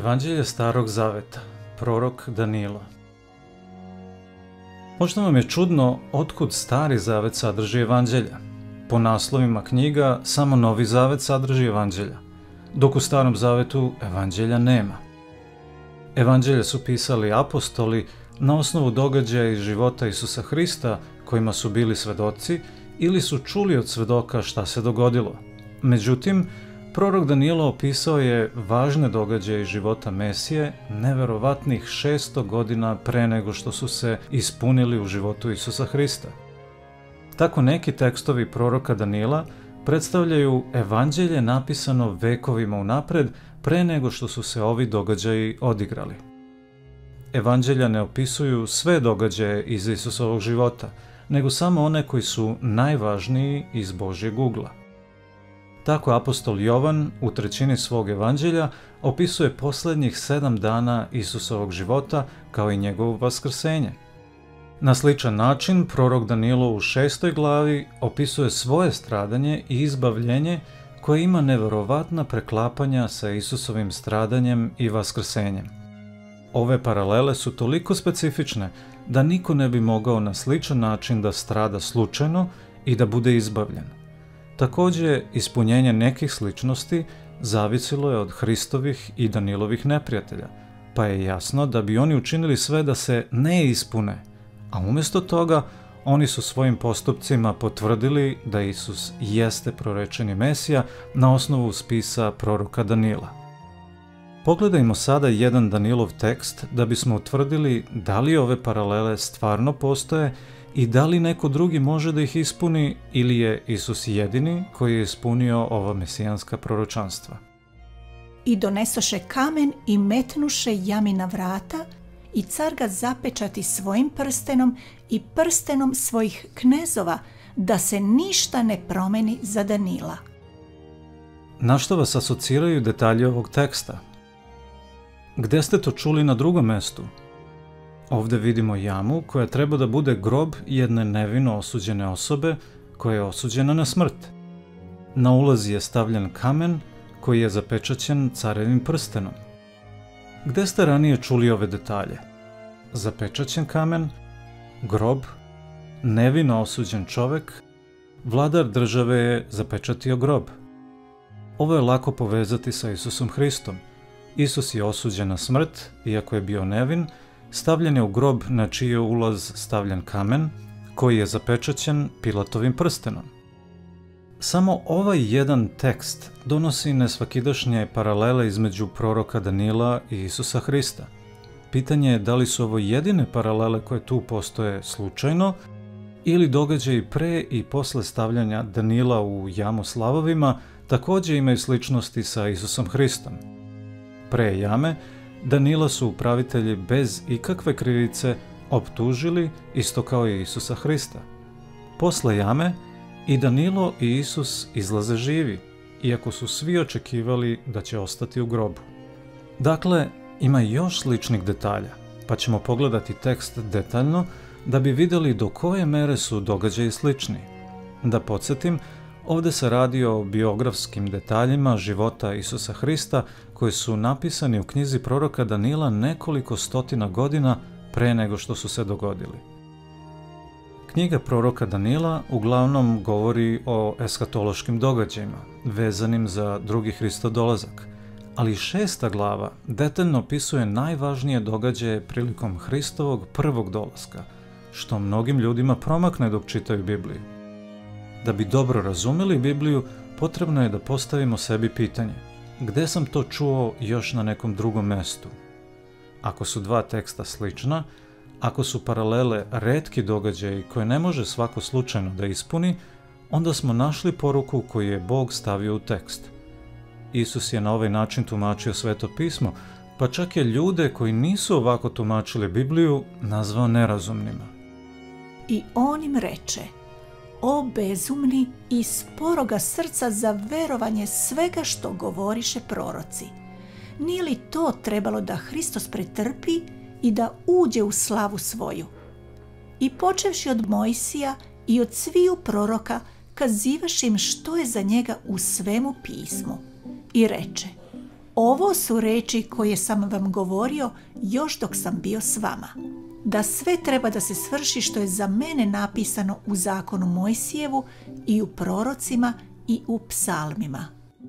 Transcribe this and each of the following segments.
Evanđelje Starog Zaveta, prorok Danilo. Možda vam je čudno otkud Stari Zavet sadrži evanđelja. Po naslovima knjiga samo Novi Zavet sadrži evanđelja, dok u Starom Zavetu evanđelja nema. Evanđelje su pisali apostoli na osnovu događaja iz života Isusa Hrista kojima su bili svedoci ili su čuli od svedoka šta se dogodilo. Međutim, prorok Danilo opisao je važne događaje iz života Mesije neverovatnih 600 godina pre nego što su se ispunili u životu Isusa Hrista. Tako neki tekstovi proroka Danila predstavljaju evanđelje napisano vekovima unapred pre nego što su se ovi događaji odigrali. Evanđelja ne opisuju sve događaje iz Isusovog života, nego samo one koji su najvažniji iz Božjeg ugla. Tako apostol Jovan u trećini svog evanđelja opisuje posljednjih 7 dana Isusovog života kao i njegovo vaskrsenje. Na sličan način prorok Danilo u 6. glavi opisuje svoje stradanje i izbavljenje koje ima neverovatna preklapanja sa Isusovim stradanjem i vaskrsenjem. Ove paralele su toliko specifične da niko ne bi mogao na sličan način da strada slučajno i da bude izbavljen. Također, ispunjenje nekih sličnosti zavisilo je od Hristovih i Danilovih neprijatelja, pa je jasno da bi oni učinili sve da se ne ispune, a umjesto toga oni su svojim postupcima potvrdili da Isus jeste prorečeni Mesija na osnovu spisa proroka Danila. Pogledajmo sada jedan Danilov tekst da bismo utvrdili da li ove paralele stvarno postoje i da li neko drugi može da ih ispuni ili je Isus jedini koji je ispunio ova mesijanska proročanstva. I donesoše kamen i metnuše jami na vrata i car ga zapečati svojim prstenom i prstenom svojih knezova, da se ništa ne promeni za Danila. Na što vas asociraju detalje ovog teksta? Gde ste to čuli na drugom mestu? Ovdje vidimo jamu koja treba da bude grob jedne nevino osuđene osobe koja je osuđena na smrt. Na ulazi je stavljen kamen koji je zapečaćen carevim prstenom. Gde ste ranije čuli ove detalje? Zapečaćen kamen, grob, nevino osuđen čovek, vladar države je zapečatio grob. Ovo je lako povezati sa Isusom Hristom. Isus je osuđen na smrt, iako je bio nevin, stavljen je u grob na čiji je ulaz stavljen kamen, koji je zapečaćen Pilatovim prstenom. Samo ovaj jedan tekst donosi nesvakidašnje paralele između proroka Danila i Isusa Hrista. Pitanje je da li su ovo jedine paralele koje tu postoje slučajno ili događaji pre i posle stavljanja Danila u jamu s lavovima također imaju sličnosti sa Isusom Hristom. Pre jame Danila su upravitelji bez ikakve krivice optužili isto kao i Isusa Hrista. Posle jame i Danilo i Isus izlaze živi, iako su svi očekivali da će ostati u grobu. Dakle, ima još sličnih detalja, pa ćemo pogledati tekst detaljno da bi vidjeli do koje mere su događaji slični. Da podsjetim, ovdje se radi o biografskim detaljima života Isusa Hrista koji su napisani u knjizi proroka Danila nekoliko stotina godina pre nego što su se dogodili. Knjiga proroka Danila uglavnom govori o eskatološkim događajima vezanim za drugi Hristov dolazak, ali 6. glava detaljno opisuje najvažnije događaje prilikom Hristovog prvog dolaska, što mnogim ljudima promakne dok čitaju Bibliju. Da bi dobro razumeli Bibliju, potrebno je da postavimo sebi pitanje: gde sam to čuo još na nekom drugom mestu? Ako su dva teksta slična, ako su paralele retki događaji koje ne može svako slučajno da ispuni, onda smo našli poruku koju je Bog stavio u tekst. Isus je na ovaj način tumačio Sveto pismo, pa čak je ljude koji nisu ovako tumačili Bibliju nazvao nerazumnima. I on im reče: o bezumni i sporoga srca za verovanje svega što govoriše proroci. Nije li to trebalo da Hristos pretrpi i da uđe u slavu svoju? I počevši od Mojsija i od sviju proroka, kazivaš im što je za njega u svemu pismu. I reče: ovo su reči koje sam vam govorio još dok sam bio s vama. Da sve treba da se svrši što je za mene napisano u zakonu Mojsijevu i u prorocima i u psalmima.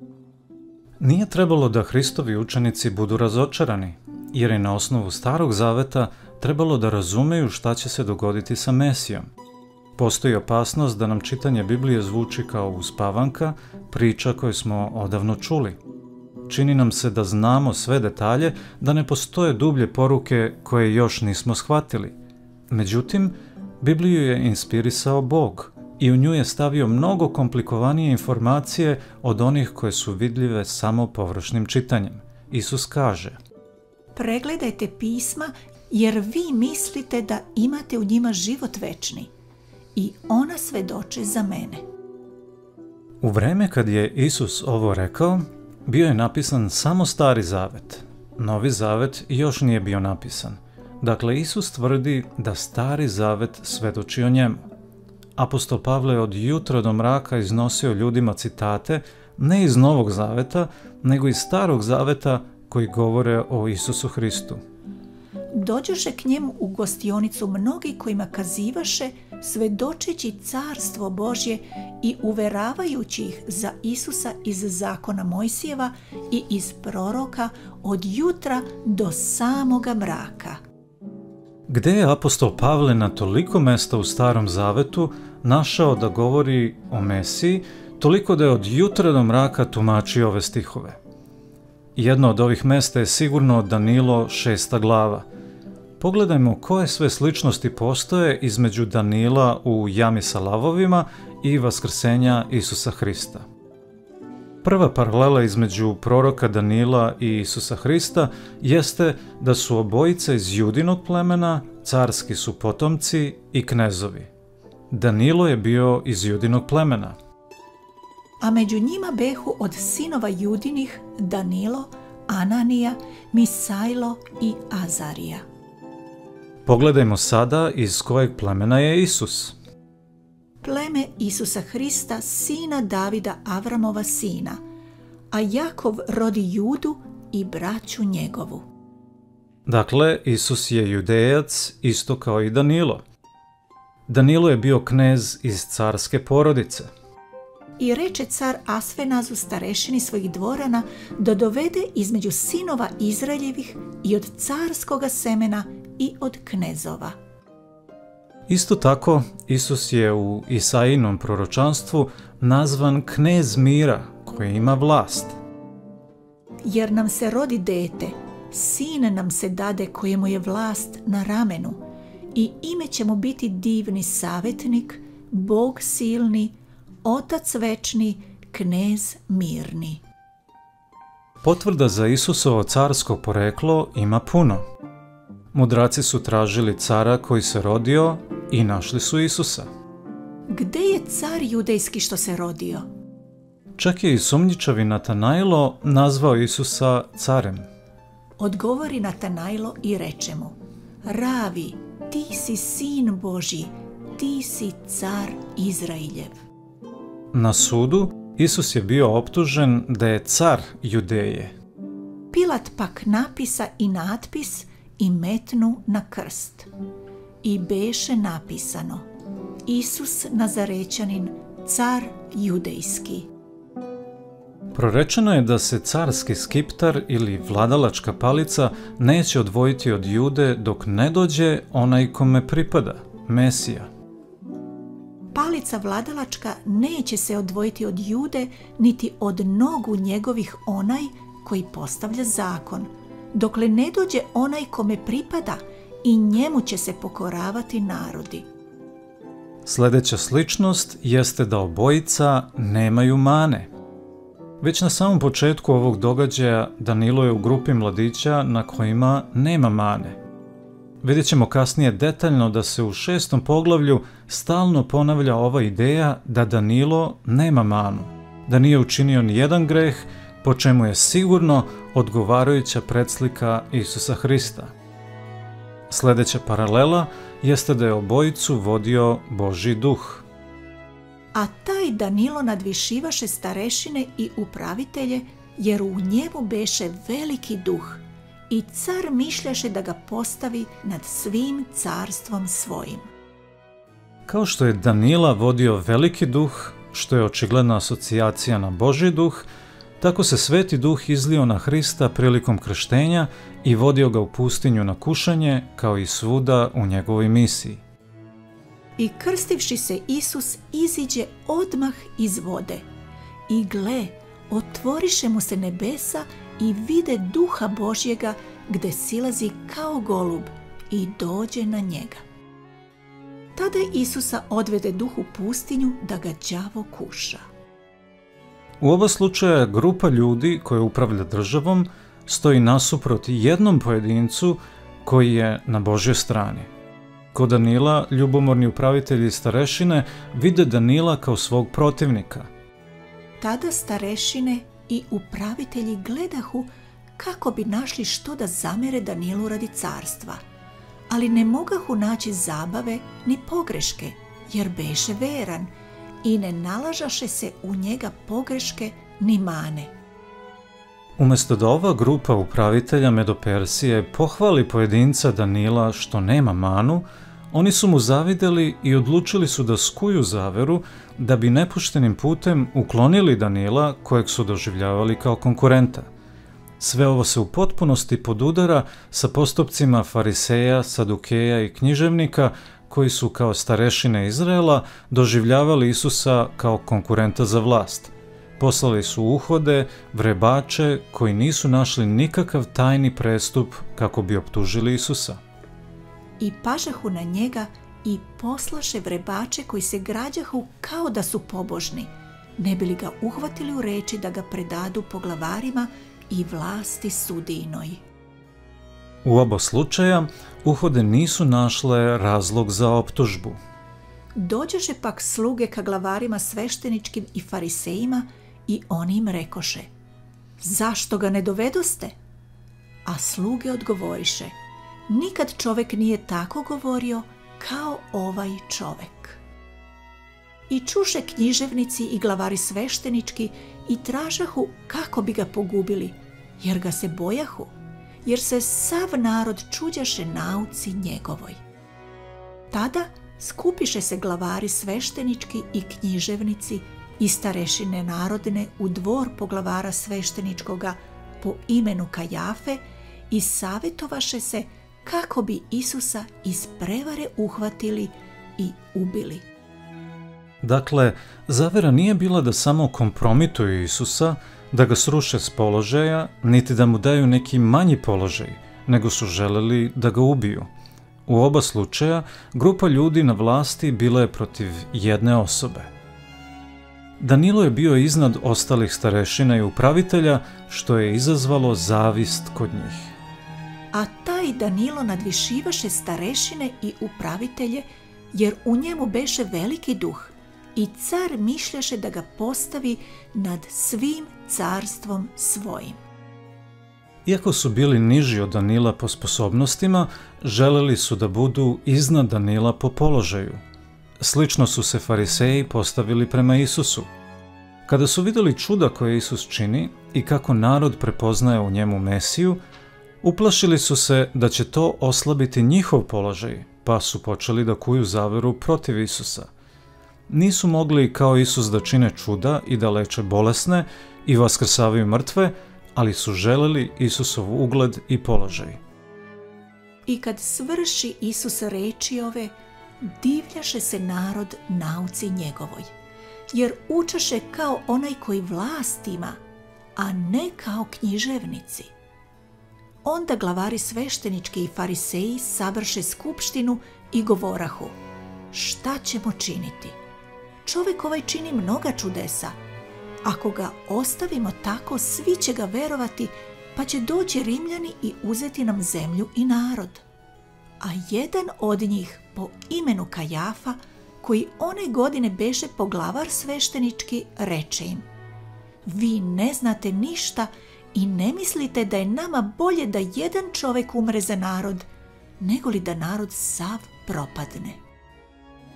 Nije trebalo da Hristovi učenici budu razočarani, jer je na osnovu Starog zaveta trebalo da razumeju šta će se dogoditi sa Mesijom. Postoji opasnost da nam čitanje Biblije zvuči kao uspavanka, priča koju smo odavno čuli. Čini nam se da znamo sve detalje, da ne postoje dublje poruke koje još nismo shvatili. Međutim, Bibliju je inspirisao Bog i u nju je stavio mnogo komplikovanije informacije od onih koje su vidljive samo površnim čitanjem. Isus kaže: Pregledajte pisma, jer vi mislite da imate u njima život večni, i ona svedoče za mene. U vreme kad je Isus ovo rekao, bio je napisan samo Stari zavet. Novi zavet još nije bio napisan. Dakle, Isus tvrdi da Stari zavet svedoči o njemu. Apostol Pavle je od jutra do mraka iznosio ljudima citate ne iz Novog zaveta, nego iz Starog zaveta koji govore o Isusu Hristu. Dođoše k njemu u gostionicu mnogi kojima kazivaše, svedočeći carstvo Božje i uveravajući ih za Isusa iz zakona Mojsijeva i iz proroka od jutra do samoga mraka. Gde je apostol Pavle na toliko mesta u Starom zavetu našao da govori o Mesiji, toliko da je od jutra do mraka tumačio ove stihove? Jedno od ovih mesta je sigurno Danilo 6. glava. Pogledajmo koje sve sličnosti postoje između Danila u jami sa lavovima i vaskrsenja Isusa Hrista. Prva paralela između proroka Danila i Isusa Hrista jeste da su obojice iz Judinog plemena, carski su potomci i knezovi. Danilo je bio iz Judinog plemena. A među njima behu od sinova Judinih Danilo, Ananija, Misajlo i Azarija. Pogledajmo sada iz kojeg plemena je Isus. Pleme Isusa Hrista, sina Davida, Avramova sina, a Jakov rodi Judu i braću njegovu. Dakle, Isus je Judejac isto kao i Danilo. Danilo je bio knez iz carske porodice. I reče car Asfenazu, starešini svojih dvorana, da dovede između sinova Izraeljevih i od carskoga semena i od knezova. Isto tako, Isus je u Isaijinom proročanstvu nazvan knez mira koji ima vlast. Jer nam se rodi dete, sin nam se dade kojemu je vlast na ramenu, i ime će mu biti divni savjetnik, Bog silni, Otac večni, knez mirni. Potvrda za Isusovo carsko poreklo ima puno. Mudraci su tražili cara koji se rodio i našli su Isusa. Gde je car judejski što se rodio? Čak je i sumnjičavi Natanailo nazvao Isusa carem. Odgovori Natanailo i reče mu: Ravi, ti si sin Božji, ti si car Izrailjev. Na sudu Isus je bio optužen da je car Judeje. Pilat pak napisa i natpis i metnu na krst. I beše napisano: Isus Nazarećanin, car judejski. Prorečeno je da se carski skiptar ili vladalačka palica neće odvojiti od Jude dok ne dođe onaj kome pripada, Mesija. Palica vladalačka neće se odvojiti od Jude, niti od nogu njegovih onaj koji postavlja zakon, dokle ne dođe onaj kome pripada, i njemu će se pokoravati narodi. Sljedeća sličnost jeste da obojica nemaju mane. Već na samom početku ovog događaja Danilo je u grupi mladića na kojima nema mane. Vidjet ćemo kasnije detaljno da se u 6. poglavlju stalno ponavlja ova ideja da Danilo nema manu, da nije učinio ni jedan greh, po čemu je sigurno odgovarajuća predslika Isusa Hrista. Sljedeća paralela jeste da je obojicu vodio Božji duh. A taj Danilo nadvišivaše starešine i upravitelje jer u njemu beše veliki duh i car mišljaše da ga postavi nad svim carstvom svojim. Kao što je Danila vodio veliki duh, što je očigledna asocijacija na Božji duh, tako se Sveti Duh izlio na Hrista prilikom krštenja i vodio ga u pustinju na kušanje, kao i svuda u njegovoj misiji. I krstivši se Isus iziđe odmah iz vode. I gle, otvoriše mu se nebesa i vide Duha Božjega gde silazi kao golub i dođe na njega. Tada Isusa odvede Duh u pustinju da ga đavo kuša. U oba slučaja grupa ljudi koja upravlja državom stoji nasuprot jednom pojedincu koji je na Božjoj strani. Kod Danila, ljubomorni upravitelji i starešine vide Danila kao svog protivnika. Tada starešine i upravitelji gledahu kako bi našli što da zamere Danilu radi carstva, ali ne mogahu naći zabave ni pogreške, jer beše veran i ne nalažaše se u njega pogreške ni mane. Umjesto da ova grupa upravitelja Medopersije pohvali pojedinca Danila što nema manu, oni su mu zavideli i odlučili su da skuju zaveru da bi nepoštenim putem uklonili Danila kojeg su doživljavali kao konkurenta. Sve ovo se u potpunosti podudara sa postupcima fariseja, sadukeja i književnika koji su kao starešine Izraela doživljavali Isusa kao konkurenta za vlast. Poslali su uhode, vrebače koji nisu našli nikakav tajni prestup kako bi optužili Isusa. I pažahu na njega i poslaše vrebače koji se građahu kao da su pobožni, ne bi li ga uhvatili u reči da ga predadu poglavarima i vlasti sudijinoj. U oba slučaja uhode nisu našle razlog za optužbu. Dođoše pak sluge ka glavarima svešteničkim i farisejima i oni im rekoše: zašto ga ne dovedoste? A sluge odgovoriše: nikad čovek nije tako govorio kao ovaj čovek. I čuše književnici i glavari sveštenički i tražahu kako bi ga pogubili, jer ga se bojahu, jer se sav narod čuđaše nauci njegovoj. Tada skupiše se glavari sveštenički i književnici i starešine narodne u dvor poglavara svešteničkoga po imenu Kajafe i savjetovaše se kako bi Isusa iz prevare uhvatili i ubili. Dakle, zavera nije bila da samo kompromituju Isusa, da ga sruše s položaja, niti da mu daju neki manji položaj, nego su želeli da ga ubiju. U oba slučaja, grupa ljudi na vlasti bila je protiv jedne osobe. Danilo je bio iznad ostalih starešina i upravitelja, što je izazvalo zavist kod njih. A taj Danilo nadvišivaše starešine i upravitelje, jer u njemu beše veliki duh, i car mišljaše da ga postavi nad svim carstvom svojim. Iako su bili niži od Danila po sposobnostima, želeli su da budu iznad Danila po položaju. Slično su se fariseji postavili prema Isusu. Kada su vidjeli čuda koje Isus čini i kako narod prepoznaje u njemu Mesiju, uplašili su se da će to oslabiti njihov položaj, pa su počeli da kuju zaveru protiv Isusa. Nisu mogli kao Isus da čine čuda i da leče bolesne i vaskrsavaju mrtve, ali su želeli Isusov ugled i položaj. I kad svrši Isus reči ove, divljaše se narod nauci njegovoj, jer učaše kao onaj koji vlast ima, a ne kao književnici. Onda glavari sveštenički i fariseji sabrše skupštinu i govorahu: šta ćemo činiti? Čovjek ovaj čini mnoga čudesa. Ako ga ostavimo tako, svi će ga verovati, pa će doći Rimljani i uzeti nam zemlju i narod. A jedan od njih po imenu Kajafa, koji one godine beše poglavar sveštenički, reče im: vi ne znate ništa i ne mislite da je nama bolje da jedan čovjek umre za narod, nego li da narod sav propadne.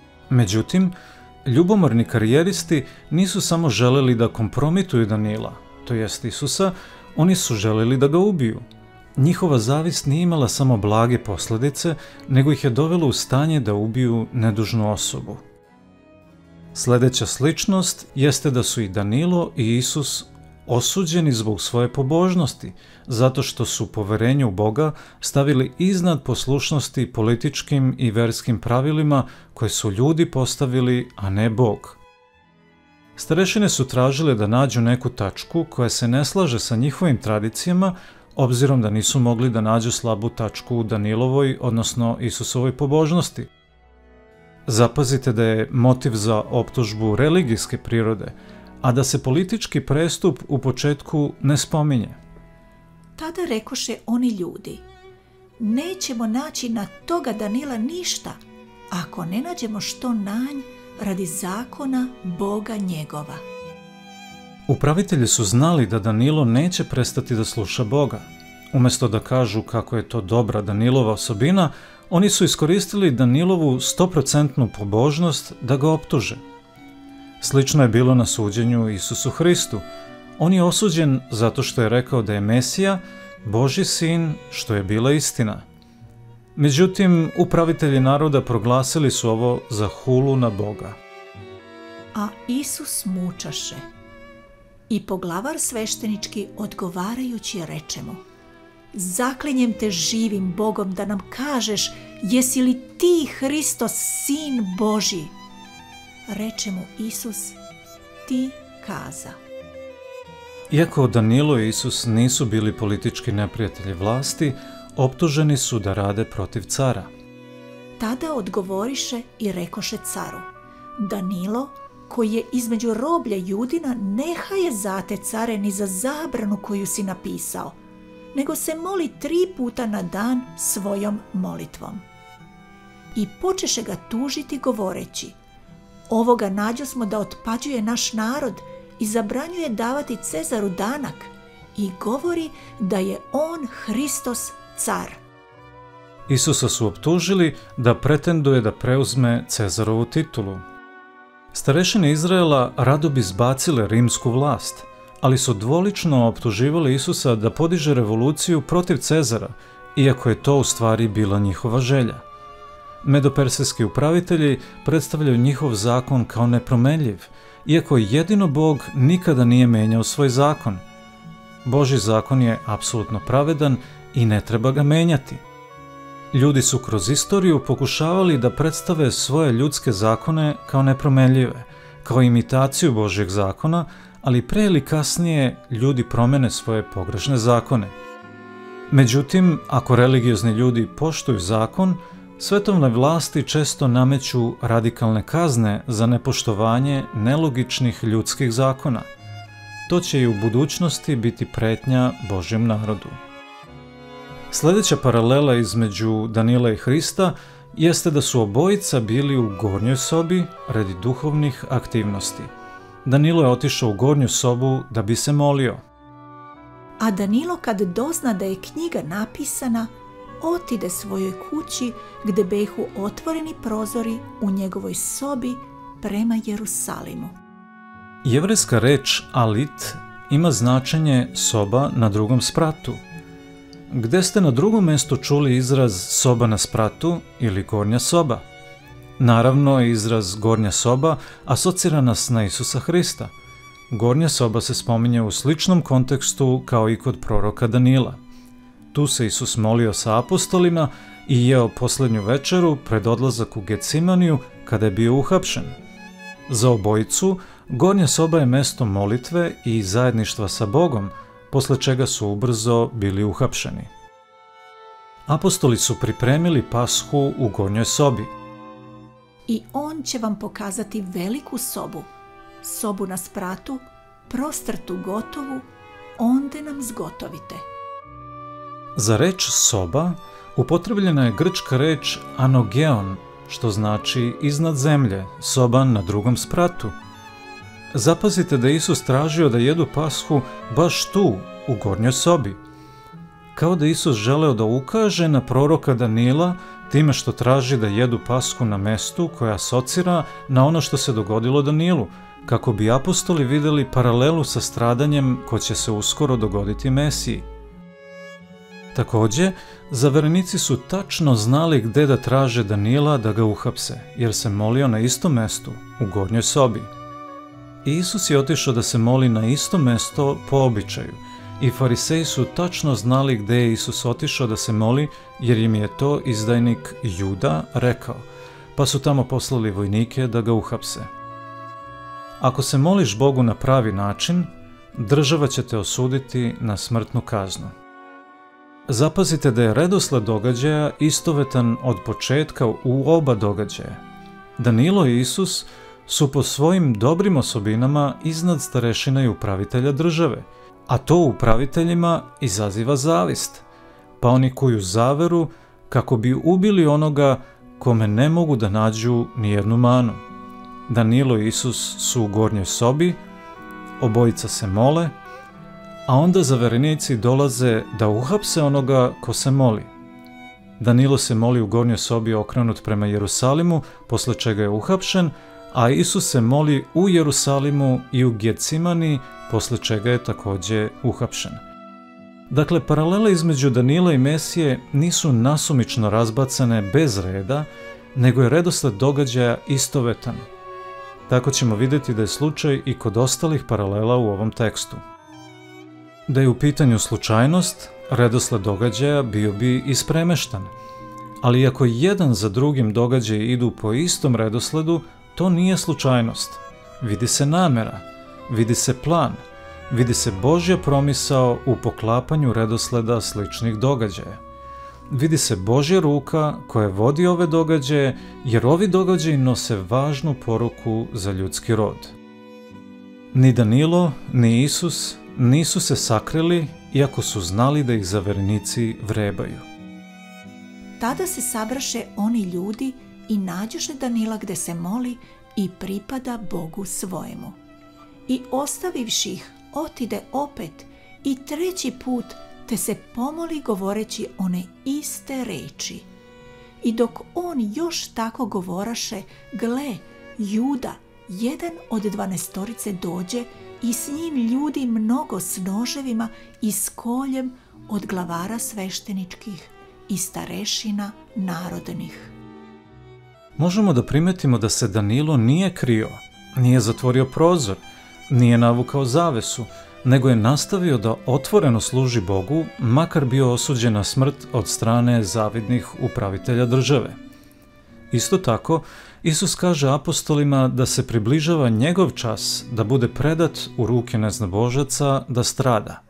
Međutim, ljubomorni karijeristi nisu samo želeli da kompromituju Danila, to jest Isusa, oni su željeli da ga ubiju. Njihova zavist nije imala samo blage posljedice, nego ih je dovelo u stanje da ubiju nedužnu osobu. Sljedeća sličnost jeste da su i Danilo i Isus osuđeni zbog svoje pobožnosti, zato što su poverenje u Boga stavili iznad poslušnosti političkim i verskim pravilima koje su ljudi postavili, a ne Bog. Starešine su tražile da nađu neku tačku koja se ne slaže sa njihovim tradicijama, obzirom da nisu mogli da nađu slabu tačku u Danilovoj, odnosno Isusovoj pobožnosti. Zapazite da je motiv za optužbu religijske prirode, a da se politički prestup u početku ne spominje. Tada rekoše oni ljudi: nećemo naći na toga Danila ništa, ako ne nađemo što nanj radi zakona Boga njegova. Upravitelji su znali da Danilo neće prestati da sluša Boga. Umjesto da kažu kako je to dobra Danilova osobina, oni su iskoristili Danilovu 100% pobožnost da ga optuže. Slično je bilo na suđenju Isusu Hristu. On je osuđen zato što je rekao da je Mesija, Božji sin, što je bila istina. Međutim, upravitelji naroda proglasili su ovo za hulu na Boga. A Isus mučaše. I poglavar sveštenički odgovarajući reče mu: zaklinjem te živim Bogom da nam kažeš, jesi li ti Hristos, sin Božji? Reče mu Isus: ti kaza. Iako Danilo i Isus nisu bili politički neprijatelji vlasti, optuženi su da rade protiv cara. Tada odgovoriše i rekoše caru: Danilo, koji je između roblja Judina, neha je zate, care, ni za zabranu koju si napisao, nego se moli 3 puta na dan svojom molitvom. I počeše ga tužiti govoreći: ovoga nađosmo da otpađuje naš narod i zabranjuje davati Cezaru danak i govori da je on Hristos car. Isusa su optužili da pretenduje da preuzme Cezarovu titulu. Starešine Izraela rado bi zbacile rimsku vlast, ali su dvolično optuživali Isusa da podiže revoluciju protiv Cezara, iako je to u stvari bila njihova želja. Medopersijski upravitelji predstavljaju njihov zakon kao nepromenljiv, iako jedino Bog nikada nije menjao svoj zakon. Božji zakon je apsolutno pravedan i ne treba ga menjati. Ljudi su kroz istoriju pokušavali da predstave svoje ljudske zakone kao nepromenljive, kao imitaciju Božjeg zakona, ali pre ili kasnije ljudi promene svoje pogrešne zakone. Međutim, ako religiozni ljudi poštuju zakon, svetovne vlasti često nameću radikalne kazne za nepoštovanje nelogičnih ljudskih zakona. To će i u budućnosti biti pretnja Božjem narodu. Sljedeća paralela između Danila i Hrista jeste da su obojica bili u gornjoj sobi radi duhovnih aktivnosti. Danilo je otišao u gornju sobu da bi se molio. A Danilo, kad dozna da je knjiga napisana, otide svojoj kući gde behu otvoreni prozori u njegovoj sobi prema Jerusalimu. Jevrejska reč alit ima značenje soba na drugom spratu. Gde ste na drugom mjestu čuli izraz soba na spratu ili gornja soba? Naravno, izraz gornja soba asocira nas na Isusa Hrista. Gornja soba se spominje u sličnom kontekstu kao i kod proroka Danila. Tu se Isus molio sa apostolima i jeo posljednju večeru pred odlazak u Gecimaniju kada je bio uhapšen. Za obojicu, gornja soba je mjesto molitve i zajedništva sa Bogom, posle čega su ubrzo bili uhapšeni. Apostoli su pripremili pashu u gornjoj sobi. I on će vam pokazati veliku sobu, sobu na spratu, prostrtu gotovu, onde nam zgotovite. Za reč soba upotrebljena je grčka reč anogeon, što znači iznad zemlje, soba na drugom spratu. Zapazite da je Isus tražio da jedu pashu baš tu, u gornjoj sobi. Kao da Isus želeo da ukaže na proroka Danila time što traži da jedu pashu na mestu koja asocira na ono što se dogodilo Danilu, kako bi apostoli vidjeli paralelu sa stradanjem koje će se uskoro dogoditi Mesiji. Također, zaverenici su tačno znali gdje da traže Danila da ga uhapse, jer se molio na istom mestu, u gornjoj sobi. Isus je otišao da se moli na isto mesto po običaju, i fariseji su tačno znali gdje je Isus otišao da se moli, jer im je to izdajnik Juda rekao, pa su tamo poslali vojnike da ga uhapse. Ako se moliš Bogu na pravi način, država će te osuditi na smrtnu kaznu. Zapazite da je redosled događaja istovetan od početka u oba događaja. Danilo i Isus su po svojim dobrim osobinama iznad starešina i upravitelja države, a to u upraviteljima izaziva zavist, pa oni kuju zaveru kako bi ubili onoga kome ne mogu da nađu nijednu manu. Danilo i Isus su u gornjoj sobi, obojica se mole, a onda zaverenici dolaze da uhapse onoga ko se moli. Danilo se moli u gornjoj sobi okrenut prema Jerusalimu, posle čega je uhapšen, a Isus se moli u Jerusalimu i u Getsimani, posle čega je također uhapšen. Dakle, paralele između Danila i Mesije nisu nasumično razbacane bez reda, nego je redosled događaja istovetan. Tako ćemo vidjeti da je slučaj i kod ostalih paralela u ovom tekstu. Da je u pitanju slučajnost, redosled događaja bio bi ispremeštan, ali ako jedan za drugim događaji idu po istom redosledu, to nije slučajnost. Vidi se namjera, vidi se plan, vidi se Božja promisao u poklapanju redosleda sličnih događaja. Vidi se Božja ruka koja vodi ove događaje, jer ovi događaji nose važnu poruku za ljudski rod. Ni Danilo, ni Isus nisu se sakrili, iako su znali da ih zaverenici vrebaju. Tada se sabraše oni ljudi i nađoše Danila gde se moli i pripada Bogu svojemu. I ostavivši ih, otide opet i treći put, te se pomoli govoreći one iste reči. I dok on još tako govoraše, gle, Juda, jedan od 12 dođe i s njim ljudi mnogo s noževima i s koljem od glavara svešteničkih i starešina narodnih. Možemo da primetimo da se Danilo nije krio, nije zatvorio prozor, nije navukao zavesu, nego je nastavio da otvoreno služi Bogu, makar bio osuđen na smrt od strane zavidnih upravitelja države. Isto tako, Isus kaže apostolima da se približava njegov čas da bude predat u ruke neznabožaca da strada.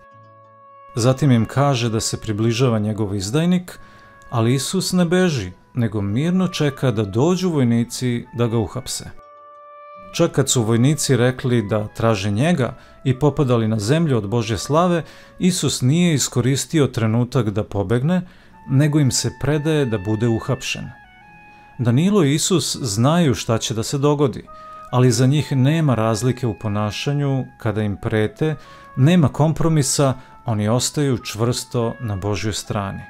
Zatim im kaže da se približava njegov izdajnik, ali Isus ne beži, nego mirno čeka da dođu vojnici da ga uhapse. Čak kad su vojnici rekli da traže njega i popadali na zemlju od Božje slave, Isus nije iskoristio trenutak da pobegne, nego im se predaje da bude uhapšen. Danilo i Isus znaju šta će da se dogodi, ali za njih nema razlike u ponašanju kada im prete, nema kompromisa, oni ostaju čvrsto na Božjoj strani.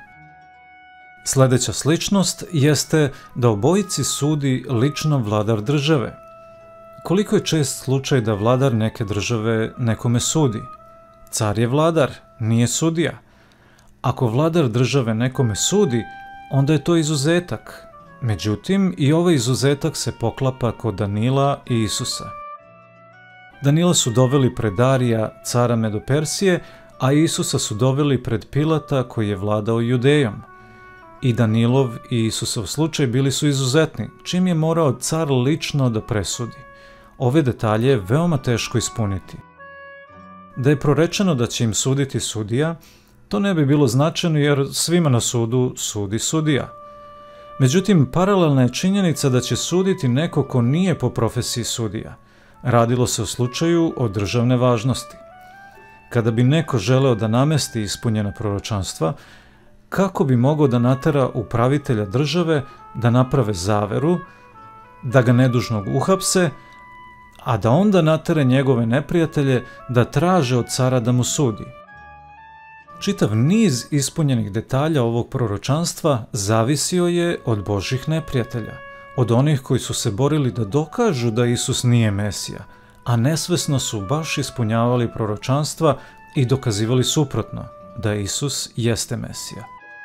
Sljedeća sličnost jeste da obojici sudi lično vladar države. Koliko je čest slučaj da vladar neke države nekome sudi? Car je vladar, nije sudija. Ako vladar države nekome sudi, onda je to izuzetak. Međutim, i ovaj izuzetak se poklapa kod Danila i Isusa. Danila su doveli pred Darija, cara Medopersije, a Isusa su doveli pred Pilata koji je vladao Judejom. I Danilov i Isusov slučaj bili su izuzetni, čim je morao car lično da presudi. Ove detalje je veoma teško ispuniti. Da je prorečeno da će im suditi sudija, to ne bi bilo značajno jer svima na sudu sudi sudija. Međutim, paralelna je činjenica da će suditi neko ko nije po profesiji sudija. Radilo se o slučaju od državne važnosti. Kada bi neko želeo da namesti ispunjena proročanstva, kako bi mogao da natera upravitelja države da naprave zaveru, da ga nedužnog uhapse, a da onda natere njegove neprijatelje da traže od cara da mu sudi? Čitav niz ispunjenih detalja ovog proročanstva zavisio je od Božjih neprijatelja, od onih koji su se borili da dokažu da Isus nije Mesija, a nesvesno su baš ispunjavali proročanstva i dokazivali suprotno, da Isus jeste Mesija.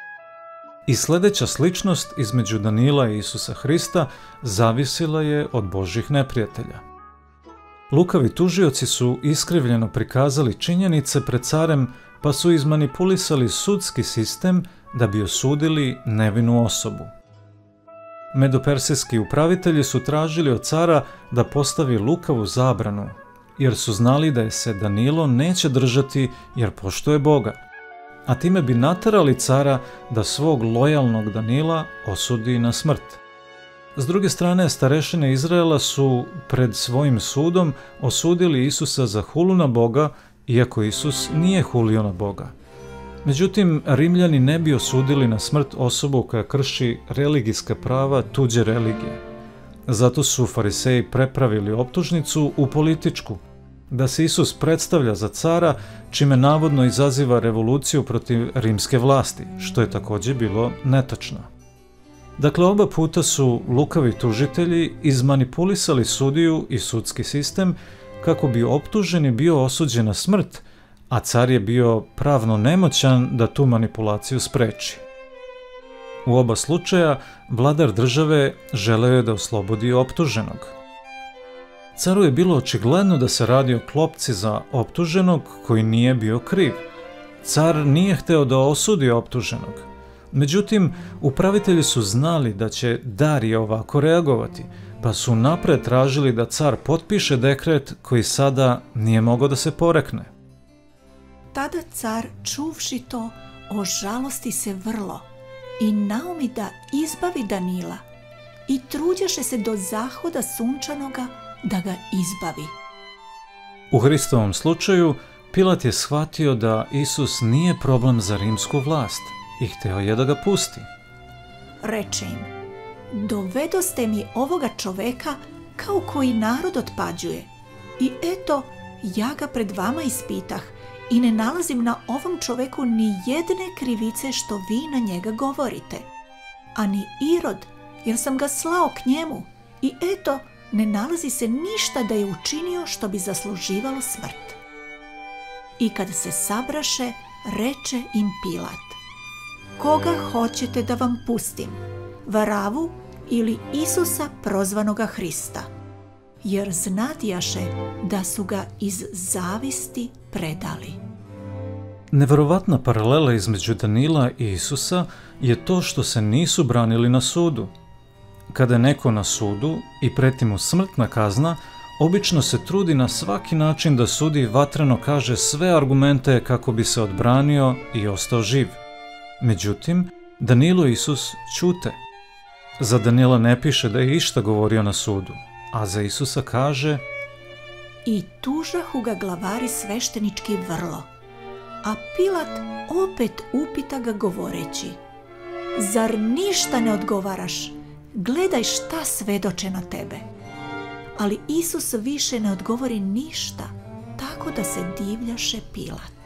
I sljedeća sličnost između Danila i Isusa Hrista zavisila je od Božjih neprijatelja. Lukavi tužioci su iskrivljeno prikazali činjenice pred carem, pa su izmanipulisali sudski sistem da bi osudili nevinu osobu. Medopersijski upravitelji su tražili od cara da postavi lukavu zabranu, jer su znali da je se Danilo neće držati jer poštuje Boga, a time bi naterali cara da svog lojalnog Danila osudi na smrt. S druge strane, starešine Izraela su pred svojim sudom osudili Isusa za hulu na Boga, iako Isus nije hulio na Boga. Međutim, Rimljani ne bi osudili na smrt osobu koja krši religijska prava tuđe religije. Zato su fariseji prepravili optužnicu u političku, da se Isus predstavlja za cara, čime navodno izaziva revoluciju protiv rimske vlasti, što je također bilo netačno. Dakle, oba puta su lukavi tužitelji izmanipulisali sudiju i sudski sistem kako bi optuženi bio osuđen na smrt, a car je bio pravno nemoćan da tu manipulaciju spreči. U oba slučaja vladar države želeo je da oslobodi optuženog. Caru je bilo očigledno da se radi o klopci za optuženog koji nije bio kriv. Car nije hteo da osudi optuženog. Međutim, upravitelji su znali da će Darije ovako reagovati, pa su napred tražili da car potpiše dekret koji sada nije mogao da se porekne. Tada car, čuvši to, ožalosti se vrlo i naumi da izbavi Danila i truđeše se do zahoda sunčanoga da ga izbavi. U Hristovom slučaju, Pilat je shvatio da Isus nije problem za rimsku vlast i hteo je da ga pusti. Reče im, dovedoste mi ovoga čoveka kao koji narod otpađuje i eto, ja ga pred vama ispitah i ne nalazim na ovom čoveku ni jedne krivice što vi na njega govorite, a ni Irod, jer sam ga slao k njemu i eto, ne nalazi se ništa da je učinio što bi zasluživalo smrt. I kad se sabraše, reče im Pilat, koga hoćete da vam pustim, Varavu ili Isusa prozvanoga Hrista? Jer znadjaše da su ga iz zavisti predali. Neverovatna paralela između Danila i Isusa je to što se nisu branili na sudu. Kada je neko na sudu i preti mu smrtna kazna, obično se trudi na svaki način da sudi vatreno kaže sve argumente kako bi se odbranio i ostao živ. Međutim, Danilo i Isus ćute. Za Danila ne piše da je išta govorio na sudu, a za Isusa kaže: I tužahu ga glavari sveštenički vrlo, a Pilat opet upita ga govoreći: Zar ništa ne odgovaraš? Gledaj šta svedoče na tebe. Ali Isus više ne odgovori ništa, tako da se divljaše Pilat.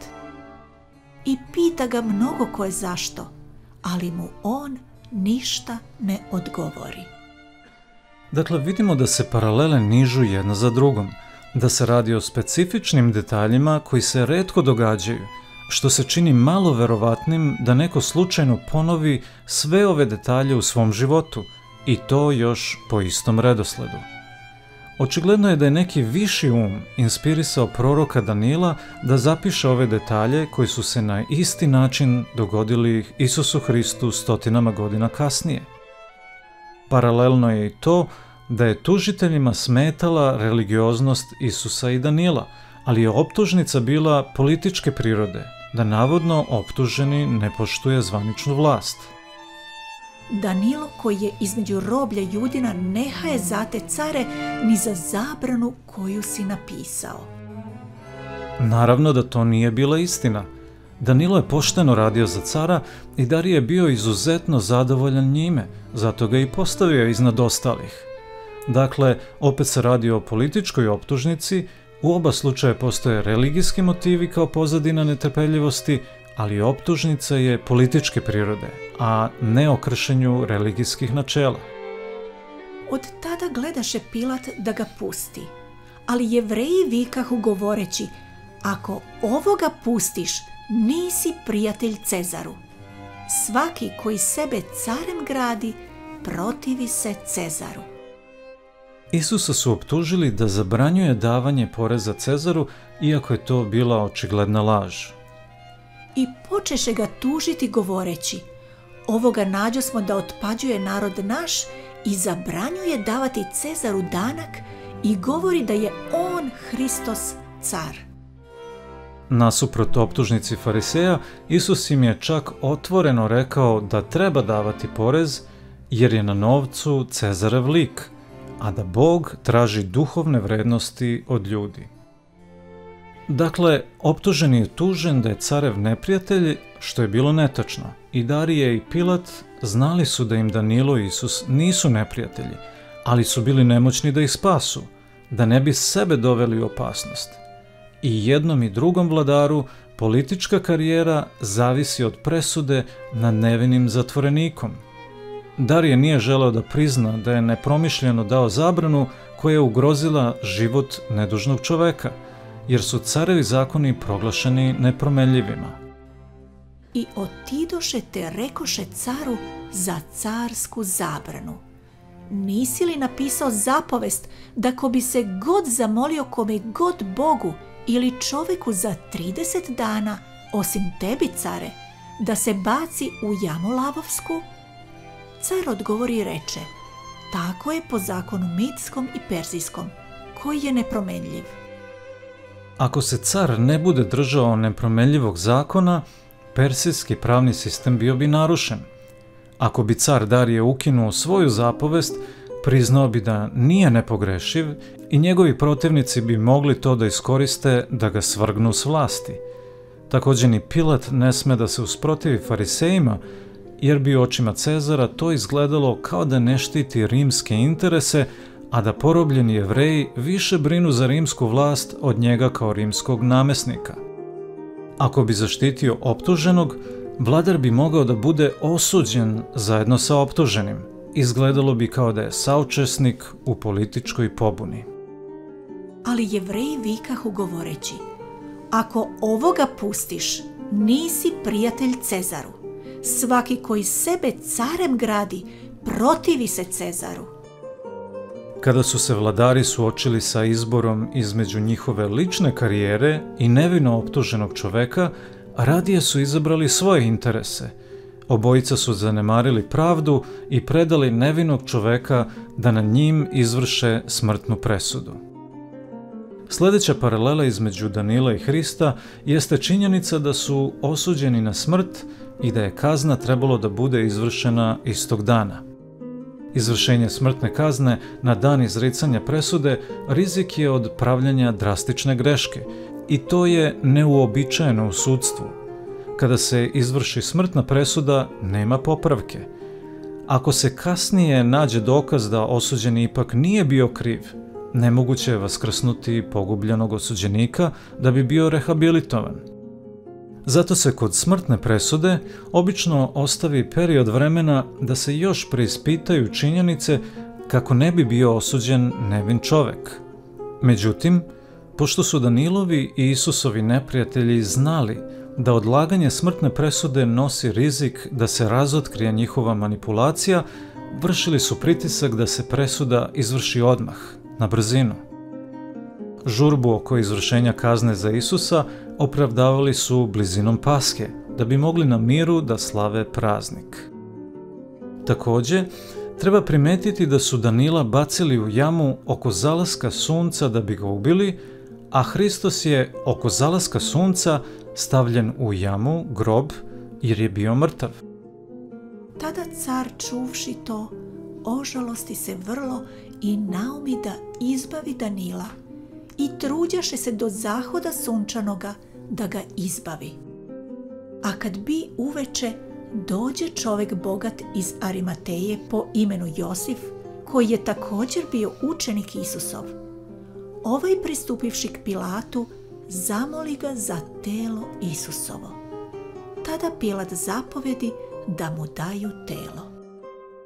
I pita ga mnogo ko je zašto, ali mu on ništa ne odgovori. Dakle, vidimo da se paralele nižu jedna za drugom, da se radi o specifičnim detaljima koji se retko događaju, što se čini malo verovatnim da neko slučajno ponovi sve ove detalje u svom životu, i to još po istom redosledu. Očigledno je da je neki viši inspirisao proroka Danila da zapiše ove detalje koji su se na isti način dogodili Isusu Hristu stotinama godina kasnije. Paralelno je i to da je tužiteljima smetala religioznost Isusa i Danila, ali je optužnica bila političke prirode, da navodno optuženi ne poštuje zvaničnu vlast. Danilo, koji je između roblja Judina, neha je za te care ni za zabranu koju si napisao. Naravno da to nije bila istina. Danilo je pošteno radio za cara i Darije je bio izuzetno zadovoljan njime, zato ga i postavio iznad ostalih. Dakle, opet se radi o političkoj optužnici, u oba slučaja postoje religijski motivi kao pozadina netrpeljivosti, ali optužnica je političke prirode, a ne o kršenju religijskih načela. Od tada gledaše Pilat da ga pusti, Ali Jevreji vikahu govoreći: ako ovoga pustiš, nisi prijatelj Cezaru. Svaki koji sebe carem gradi, protivi se Cezaru. Isusa su optužili da zabranjuje davanje poreza Cezaru, iako je to bila očigledna laž. I počeše ga tužiti govoreći: ovoga nađosmo da otpađuje narod naš i zabranjuje davati Cezaru danak i govori da je on Hristos car. Nasuprot optužnici fariseja, Isus im je čak otvoreno rekao da treba davati porez jer je na novcu Cezarev lik, a da Bog traži duhovne vrednosti od ljudi. Dakle, optuženi je tužen da je carev neprijatelj, što je bilo netačno. I Darije i Pilat znali su da im Danilo i Isus nisu neprijatelji, ali su bili nemoćni da ih spasu, da ne bi sebe doveli u opasnost. I jednom i drugom vladaru politička karijera zavisi od presude nad nevinim zatvorenikom. Darije nije želeo da prizna da je nepromišljeno dao zabranu koja je ugrozila život nedužnog čoveka, jer su carevi zakoni proglašeni nepromenljivima. I otidoše te rekoše caru za carsku zabranu: nisi li napisao zapovest da ko bi se god zamolio kome god Bogu ili čoveku za 30 dana, osim tebi, care, da se baci u jamu lavovsku? Car odgovori i reče: tako je po zakonu Midskom i Perzijskom, koji je nepromenljiv. Ako se car ne bude držao nepromenljivog zakona, persijski pravni sistem bio bi narušen. Ako bi car Darije ukinuo svoju zapovest, priznao bi da nije nepogrešiv i njegovi protivnici bi mogli to da iskoriste da ga svrgnu s vlasti. Također ni Pilat ne sme da se usprotivi farisejima, jer bi očima Cezara to izgledalo kao da ne štiti rimske interese, a da porobljeni Jevreji više brinu za rimsku vlast od njega kao rimskog namesnika. Ako bi zaštitio optuženog, vladar bi mogao da bude osuđen zajedno sa optuženim. Izgledalo bi kao da je saučesnik u političkoj pobuni. Ali Jevreji vikahu govoreći: ako ovoga pustiš, nisi prijatelj Cezaru. Svaki koji sebe carem gradi, protivi se Cezaru. Kada su se vladari suočili sa izborom između njihove lične karijere i nevino optuženog čoveka, radije su izabrali svoje interese. Obojica su zanemarili pravdu i predali nevinog čoveka da na njim izvrše smrtnu presudu. Sljedeća paralela između Danila i Hrista jeste činjenica da su osuđeni na smrt i da je kazna trebalo da bude izvršena istog dana. Izvršenje smrtne kazne na dan izricanja presude rizik je od pravljanja drastične greške i to je neuobičajeno u sudstvu. Kada se izvrši smrtna presuda, nema popravke. Ako se kasnije nađe dokaz da osuđeni ipak nije bio kriv, nemoguće je vaskrsnuti pogubljenog osuđenika da bi bio rehabilitovan. Zato se kod smrtne presude obično ostavi period vremena da se još preispitaju činjenice kako ne bi bio osuđen nevin čovek. Međutim, pošto su Danilovi i Isusovi neprijatelji znali da odlaganje smrtne presude nosi rizik da se razotkrije njihova manipulacija, vršili su pritisak da se presuda izvrši odmah, na brzinu. Žurbu oko izvršenja kazne za Isusa opravdavali su blizinom Paske, da bi mogli na miru da slave praznik. Također, treba primetiti da su Danila bacili u jamu oko zalaska sunca da bi ga ubili, a Hristos je oko zalaska sunca stavljen u jamu, grob, jer je bio mrtav. Tada car, čuvši to, ožalosti se vrlo i naumi da izbavi Danila i truđaše se do zahoda sunčanoga da ga izbavi. A kad bi uveče, dođe čovek bogat iz Arimateje po imenu Josif, koji je također bio učenik Isusov. Ovaj, pristupivši k Pilatu, zamoli ga za telo Isusovo. Tada Pilat zapovedi da mu daju telo.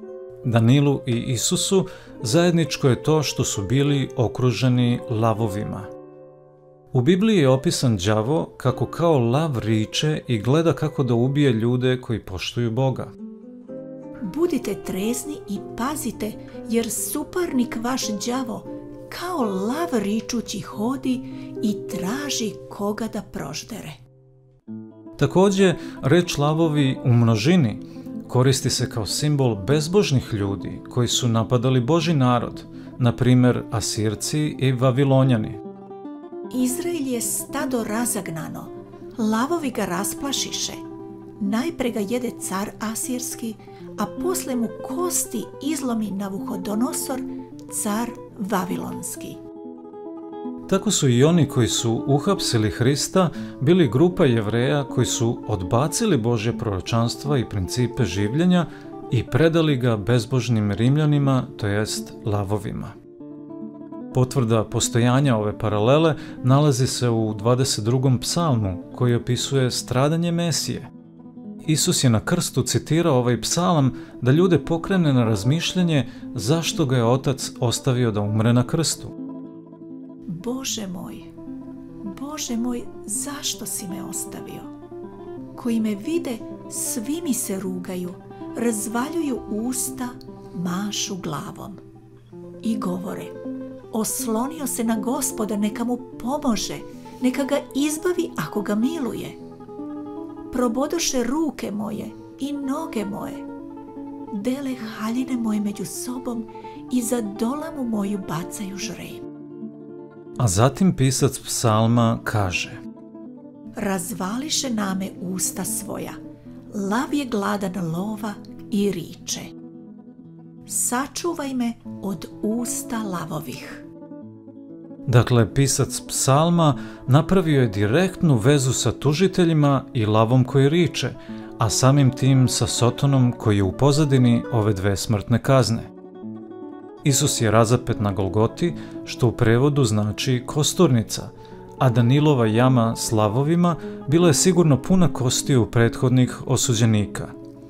Danilu i Isusu zajedničko je to što su bili okruženi lavovima. U Bibliji je opisan đavo kako kao lav riče i gleda kako da ubije ljude koji poštuju Boga. Budite trezni i pazite, jer suparnik vaš đavo kao lav ričući hodi i traži koga da proždere. Također, reč lavovi u množini koristi se kao simbol bezbožnih ljudi koji su napadali Božji narod, na primjer Asirci i Vavilonjani. Izrael je stado razagnano, lavovi ga rasplašiše. Najpre ga jede car Asirski, a posle mu kosti izlomi Navuhodonosor, car Vavilonski. Tako su i oni koji su uhapsili Hrista bili grupa Jevreja koji su odbacili Božje proročanstva i principe življenja i predali ga bezbožnim Rimljanima, to jest lavovima. Potvrda postojanja ove paralele nalazi se u 22. psalmu koji opisuje stradanje Mesije. Isus je na krstu citirao ovaj psalam da ljude pokrene na razmišljanje zašto ga je Otac ostavio da umre na krstu. Bože moj, zašto si me ostavio? Koji me vide, svi mi se rugaju, razvaljuju usta, mašu glavom i govore: oslonio se na Gospoda, neka mu pomože, neka ga izbavi ako ga miluje. Probodoše ruke moje i noge moje, dele haljine moje među sobom i za dolamu moju bacaju žreb. A zatim pisac psalma kaže: razvališe name usta svoja, lav je gladan lova i riče: sačuvaj me od usta lavovih. Dakle, pisac psalma napravio je direktnu vezu sa tužiteljima i lavom koji riče, a samim tim sa Sotonom koji je u pozadini ove dve smrtne kazne. Isus je razapet na Golgoti, što u prevodu znači kosturnica, a Danilova jama s lavovima bila je sigurno puna kostiju prethodnih osuđenika.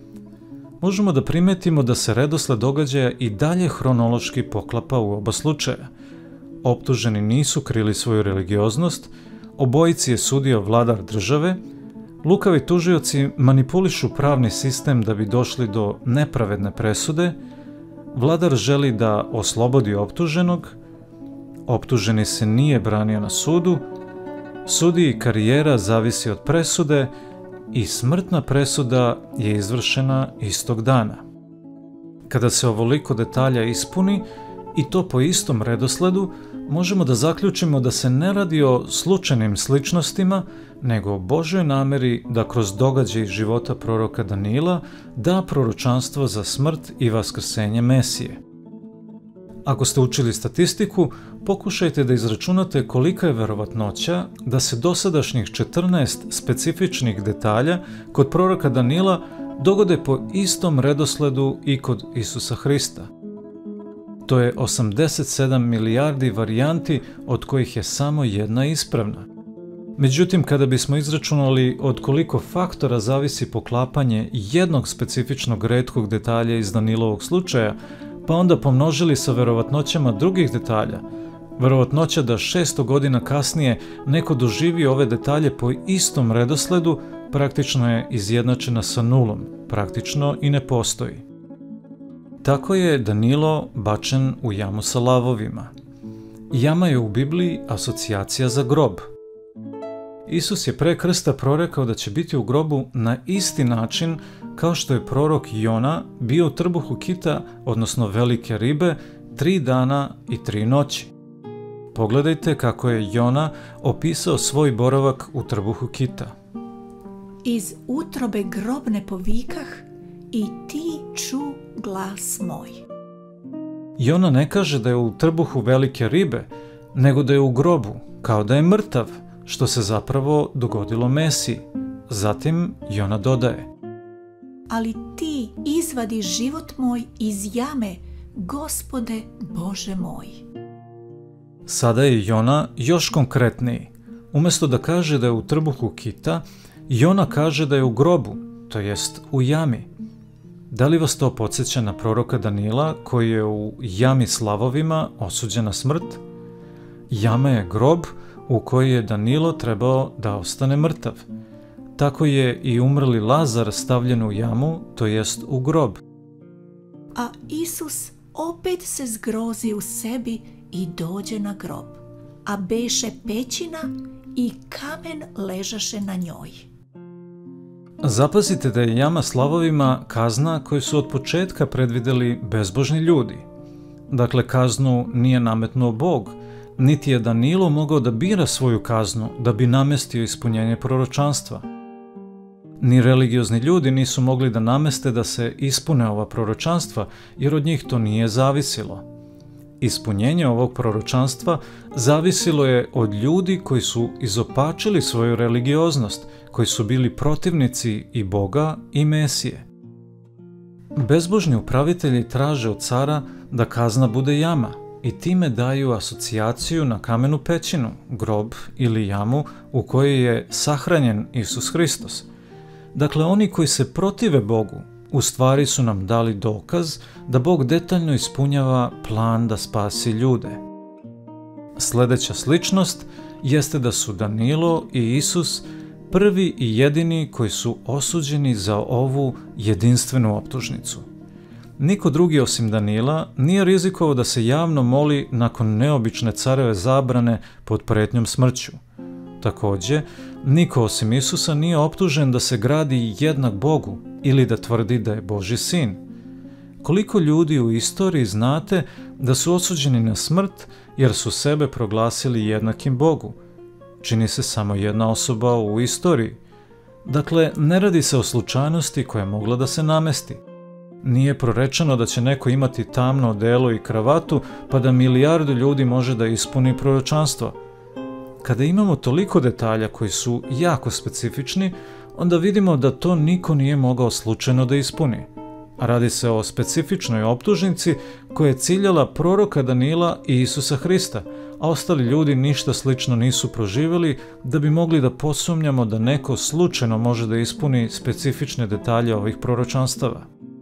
Možemo da primetimo da se redosled događaja i dalje hronološki poklapa u oba slučaja. Optuženi nisu krili svoju religioznost, obojici je sudio vladar države, lukavi tužioci manipulišu pravni sistem da bi došli do nepravedne presude, vladar želi da oslobodi optuženog, optuženi se nije branio na sudu, sudiji karijera zavisi od presude i smrtna presuda je izvršena istog dana. Kada se ovoliko detalja ispuni, i to po istom redosledu, možemo da zaključimo da se ne radi o slučajnim sličnostima, nego o Božoj nameri da kroz događaj života proroka Danila da proročanstvo za smrt i vaskrsenje Mesije. Ako ste učili statistiku, pokušajte da izračunate kolika je verovatnoća da se dosadašnjih 14 specifičnih detalja kod proroka Danila dogode po istom redosledu i kod Isusa Hrista. To je 87 milijardi varijanti, od kojih je samo jedna ispravna. Međutim, kada bismo izračunali od koliko faktora zavisi poklapanje jednog specifičnog retkog detalja iz Danilovog slučaja, pa onda pomnožili sa verovatnoćama drugih detalja, verovatnoća da 600 godina kasnije neko doživi ove detalje po istom redosledu praktično je izjednačena sa nulom, praktično i ne postoji. Tako je Danilo bačen u jamu sa lavovima. Jama je u Bibliji asocijacija za grob. Isus je pre krsta prorekao da će biti u grobu na isti način kao što je prorok Jona bio u trbuhu kita, odnosno velike ribe, 3 dana i 3 noći. Pogledajte kako je Jona opisao svoj boravak u trbuhu kita. Iz utrobe grobne povikah i ti ču glas moj. Jona ne kaže da je u trbuhu velike ribe, nego da je u grobu, kao da je mrtav, što se zapravo dogodilo Mesiji. Zatim Jona dodaje: ali ti izvadi život moj iz jame, Gospode Bože moj. Sada je Jona još konkretniji. Umjesto da kaže da je u trbuhu kita, Jona kaže da je u grobu, to jest u jami. Da li vas to podsjeća na proroka Danila koji je u jami s lavovima osuđen na smrt? Jama je grob u koji je Danilo trebao da ostane mrtav. Tako je i umrli Lazar stavljen u jamu, to jest u grob. A Isus opet se zgrozi u sebi i dođe na grob, a beše pećina i kamen ležaše na njoj. Zapazite da je jama s lavovima kazna koju su od početka predvideli bezbožni ljudi. Dakle, kaznu nije nametnuo Bog, niti je Danilo mogao da bira svoju kaznu da bi namestio ispunjenje proročanstva. Ni religiozni ljudi nisu mogli da nameste da se ispune ova proročanstva, jer od njih to nije zavisilo. Ispunjenje ovog proročanstva zavisilo je od ljudi koji su izopačili svoju religioznost, koji su bili protivnici i Boga i Mesije. Bezbožni upravitelji traže od cara da kazna bude jama i time daju asocijaciju na kamenu pećinu, grob ili jamu u kojoj je sahranjen Isus Hristos. Dakle, oni koji se protive Bogu u stvari su nam dali dokaz da Bog detaljno ispunjava plan da spasi ljude. Sljedeća sličnost jeste da su Danilo i Isus prvi i jedini koji su osuđeni za ovu jedinstvenu optužnicu. Niko drugi osim Danila nije rizikovao da se javno moli nakon neobične careve zabrane pod pretnjom smrću. Također, niko osim Isusa nije optužen da se gradi jednak Bogu ili da tvrdi da je Božji sin. Koliko ljudi u istoriji znate da su osuđeni na smrt jer su sebe proglasili jednakim Bogu? Čini se samo jedna osoba u istoriji. Dakle, ne radi se o slučajnosti koja je mogla da se namesti. Nije prorečeno da će neko imati tamno odelo i kravatu pa da milijardu ljudi može da ispuni proročanstvo. Kada imamo toliko detalja koji su jako specifični, onda vidimo da to niko nije mogao slučajno da ispuni. Radi se o specifičnoj optužnici koja je ciljala proroka Danila i Isusa Hrista, a ostali ljudi ništa slično nisu proživjeli da bi mogli da posumnjamo da neko slučajno može da ispuni specifične detalje ovih proročanstava.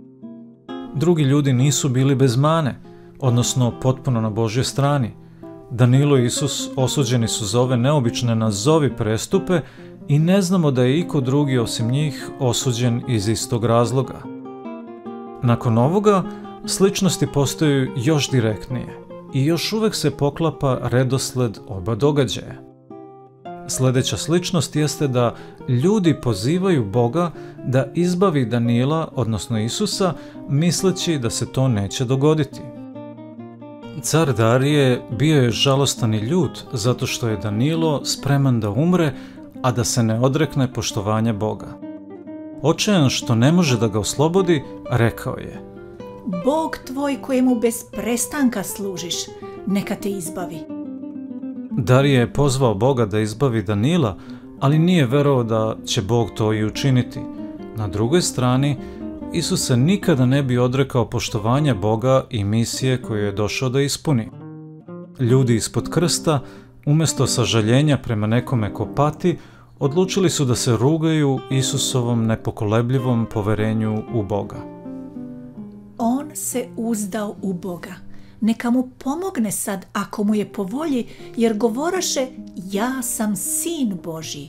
Drugi ljudi nisu bili bez mane, odnosno potpuno na Božjoj strani. Danilo i Isus osuđeni su za ove neobične nazovi prestupe i ne znamo da je iko drugi osim njih osuđen iz istog razloga. Nakon ovoga, sličnosti postaju još direktnije i još uvek se poklapa redosled oba događaja. Sljedeća sličnost jeste da ljudi pozivaju Boga da izbavi Danila, odnosno Isusa, misleći da se to neće dogoditi. Car Darije bio je žalostan i ljut zato što je Danilo spreman da umre, a da se ne odrekne poštovanja Boga. Očajan što ne može da ga oslobodi, rekao je: Bog tvoj kojemu bez prestanka služiš, neka te izbavi. Darije je pozvao Boga da izbavi Danila, ali nije verovao da će Bog to i učiniti. Na drugoj strani, Isus se nikada ne bi odrekao poštovanja Boga i misije koju je došao da ispuni. Ljudi ispod krsta, umjesto sažaljenja prema nekome ko pati, odlučili su da se rugaju Isusovom nepokolebljivom poverenju u Boga. On se uzdao u Boga. Neka mu pomogne sad ako mu je po volji, jer govoraše: ja sam sin Božji.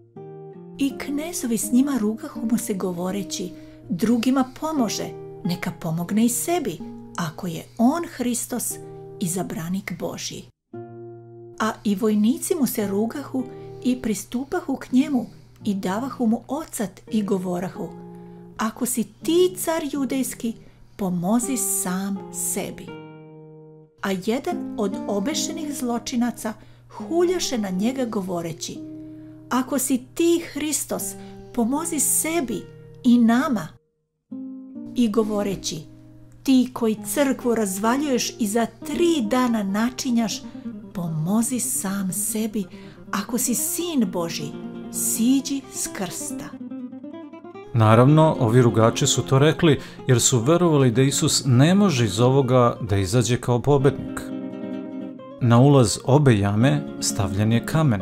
I knezovi s njima rugahu mu se govoreći: drugima pomože, neka pomogne i sebi, ako je on Hristos, izabranik Božji. A i vojnici mu se rugahu i pristupahu k njemu i davahu mu ocat i govorahu: ako si ti car judejski, pomozi sam sebi. A jedan od obešenih zločinaca huljaše na njega govoreći: ako si ti Hristos, pomozi sebi i nama. I govoreći: ti koji crkvu razvaljuješ i za 3 dana načinjaš, pomozi sam sebi, ako si sin Božji, siđi s krsta. Naravno, ovi rugači su to rekli jer su verovali da Isus ne može iz ovoga da izađe kao pobednik. Na ulaz obe jame stavljen je kamen.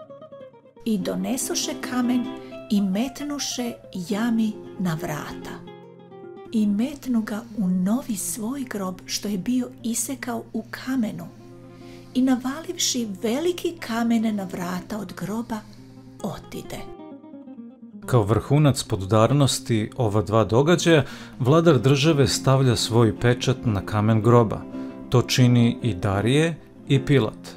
I donesoše kamen i metnuše jami na vrata. i metnu ga u novi svoj grob što je bio isekao u kamenu i navalivši veliki kamene na vrata od groba, otide. Kao vrhunac podudarnosti ova dva događaja, vladar države stavlja svoj pečat na kamen groba. To čini i Darije i Pilat.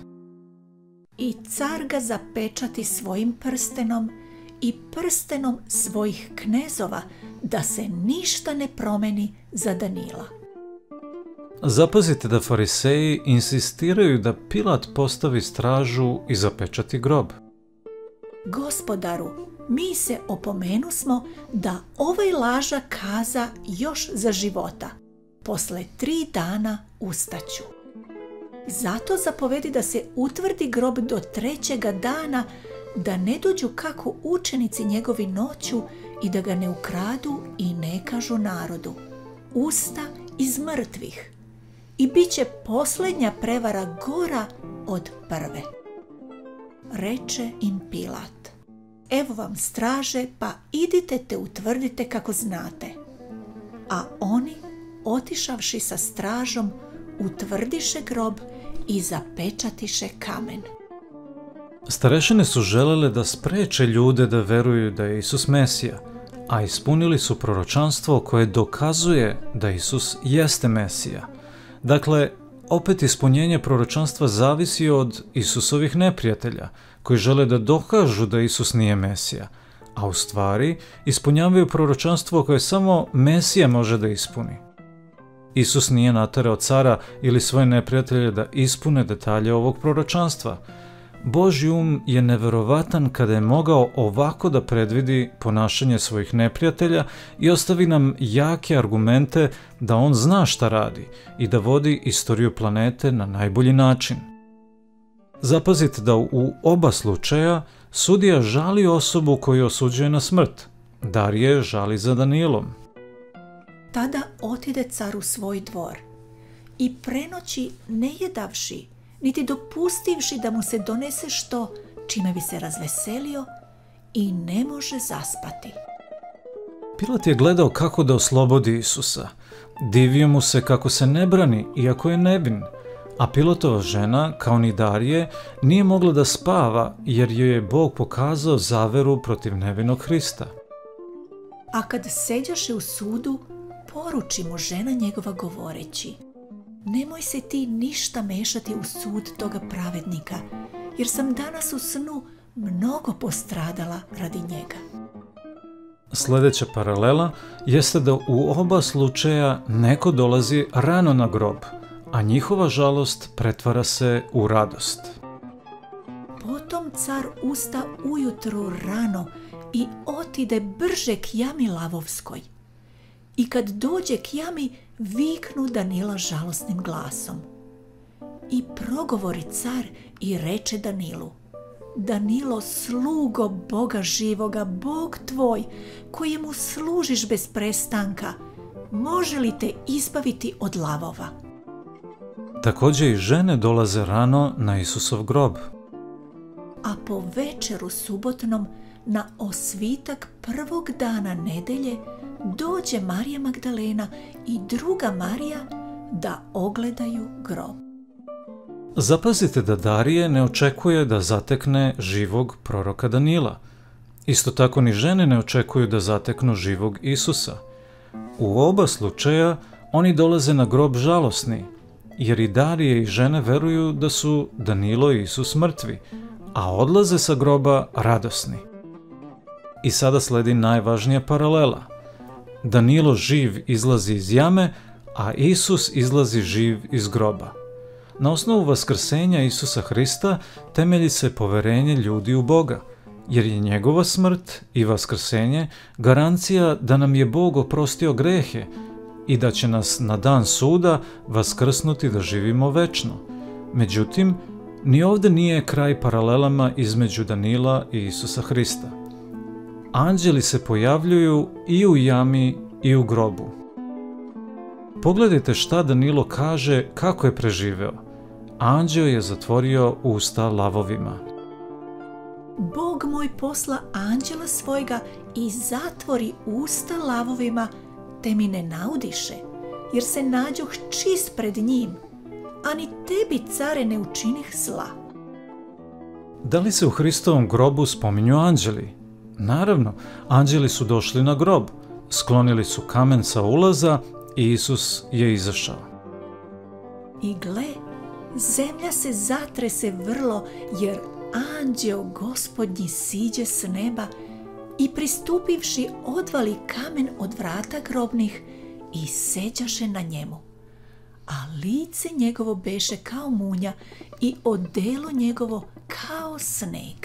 I car ga zapečati svojim prstenom i prstenom svojih knezova, da se ništa ne promeni za Danila. Zapazite da fariseji insistiraju da Pilat postavi stražu i zapečati grob. Gospodaru, mi se opomenusmo da ovaj laža kaza još za života. Posle 3 dana ustaću. Zato zapovedi da se utvrdi grob do 3. dana, da ne dođu kako učenici njegovi noću i da ga ne ukradu i ne kažu narodu: usta iz mrtvih. I bit će posljednja prevara gora od prve. Reče im Pilat: evo vam straže, pa idite te utvrdite kako znate. A oni, otišavši sa stražom, utvrdiše grob i zapečatiše kamen. Starešine su želele da spreče ljude da veruju da je Isus Mesija, a ispunili su proročanstvo koje dokazuje da Isus jeste Mesija. Dakle, opet ispunjenje proročanstva zavisi od Isusovih neprijatelja, koji žele da dokažu da Isus nije Mesija, a u stvari ispunjavaju proročanstvo koje samo Mesija može da ispuni. Isus nije naterao cara ili svoje neprijatelje da ispune detalje ovog proročanstva. Božji um je neverovatan kada je mogao ovako da predvidi ponašanje svojih neprijatelja i ostavi nam jake argumente da on zna šta radi i da vodi istoriju planete na najbolji način. Zapazite da u oba slučaja sudija žali osobu koju osuđuje na smrt. Darije žali za Danilom. Tada otide car u svoj dvor i prenoći ne jedavši, niti dopustivši da mu se donese što čime bi se razveselio, i ne može zaspati. Pilat je gledao kako da oslobodi Isusa. Divio mu se kako se ne brani, iako je nevin. A Pilatova žena, kao ni Darije, nije mogla da spava, jer joj je Bog pokazao zaveru protiv nevinog Hrista. A kad seđaše u sudu, poruči mu žena njegova govoreći: nemoj se ti ništa mešati u sud toga pravednika, jer sam danas u snu mnogo postradala radi njega. Sljedeća paralela jeste da u oba slučaja neko dolazi rano na grob, a njihova žalost pretvara se u radost. Potom car usta ujutru rano i otide brže k jami lavovskoj. I kad dođe k jami, viknu Danila žalosnim glasom. I progovori car i reče Danilu: Danilo, slugo Boga živoga, Bog tvoj, kojemu služiš bez prestanka, može li te izbaviti od lavova? Također i žene dolaze rano na Isusov grob. A po večeru subotnom, na osvitak prvog dana nedelje, dođe Marija Magdalena i druga Marija da ogledaju grob. Zapazite da Darije ne očekuje da zatekne živog proroka Danila. Isto tako ni žene ne očekuju da zateknu živog Isusa. U oba slučaja oni dolaze na grob žalosni, jer i Darije i žene veruju da su Danilo i Isus mrtvi, a odlaze sa groba radosni. I sada sledi najvažnija paralela. Danilo živ izlazi iz jame, a Isus izlazi živ iz groba. Na osnovu vaskrsenja Isusa Hrista temelji se poverenje ljudi u Boga, jer je njegova smrt i vaskrsenje garancija da nam je Bog oprostio grehe i da će nas na dan suda vaskrsnuti da živimo večno. Međutim, ni ovdje nije kraj paralelama između Danila i Isusa Hrista. Anđeli se pojavljuju i u jami i u grobu. Pogledajte šta Danilo kaže kako je preživeo. Anđeo je zatvorio usta lavovima. Bog moj posla anđela svojega i zatvori usta lavovima, te mi ne naudiše, jer se nađoh čist pred njim, a ni tebi, care, ne učinih zla. Da li se u Hristovom grobu spominju anđeli? Naravno, anđeli su došli na grob, sklonili su kamen sa ulaza i Isus je izašao. I gle, zemlja se zatrese vrlo, jer anđeo Gospodnji siđe s neba i pristupivši odvali kamen od vrata grobnih i seđaše na njemu. A lice njegovo beše kao munja i odelo njegovo kao sneg.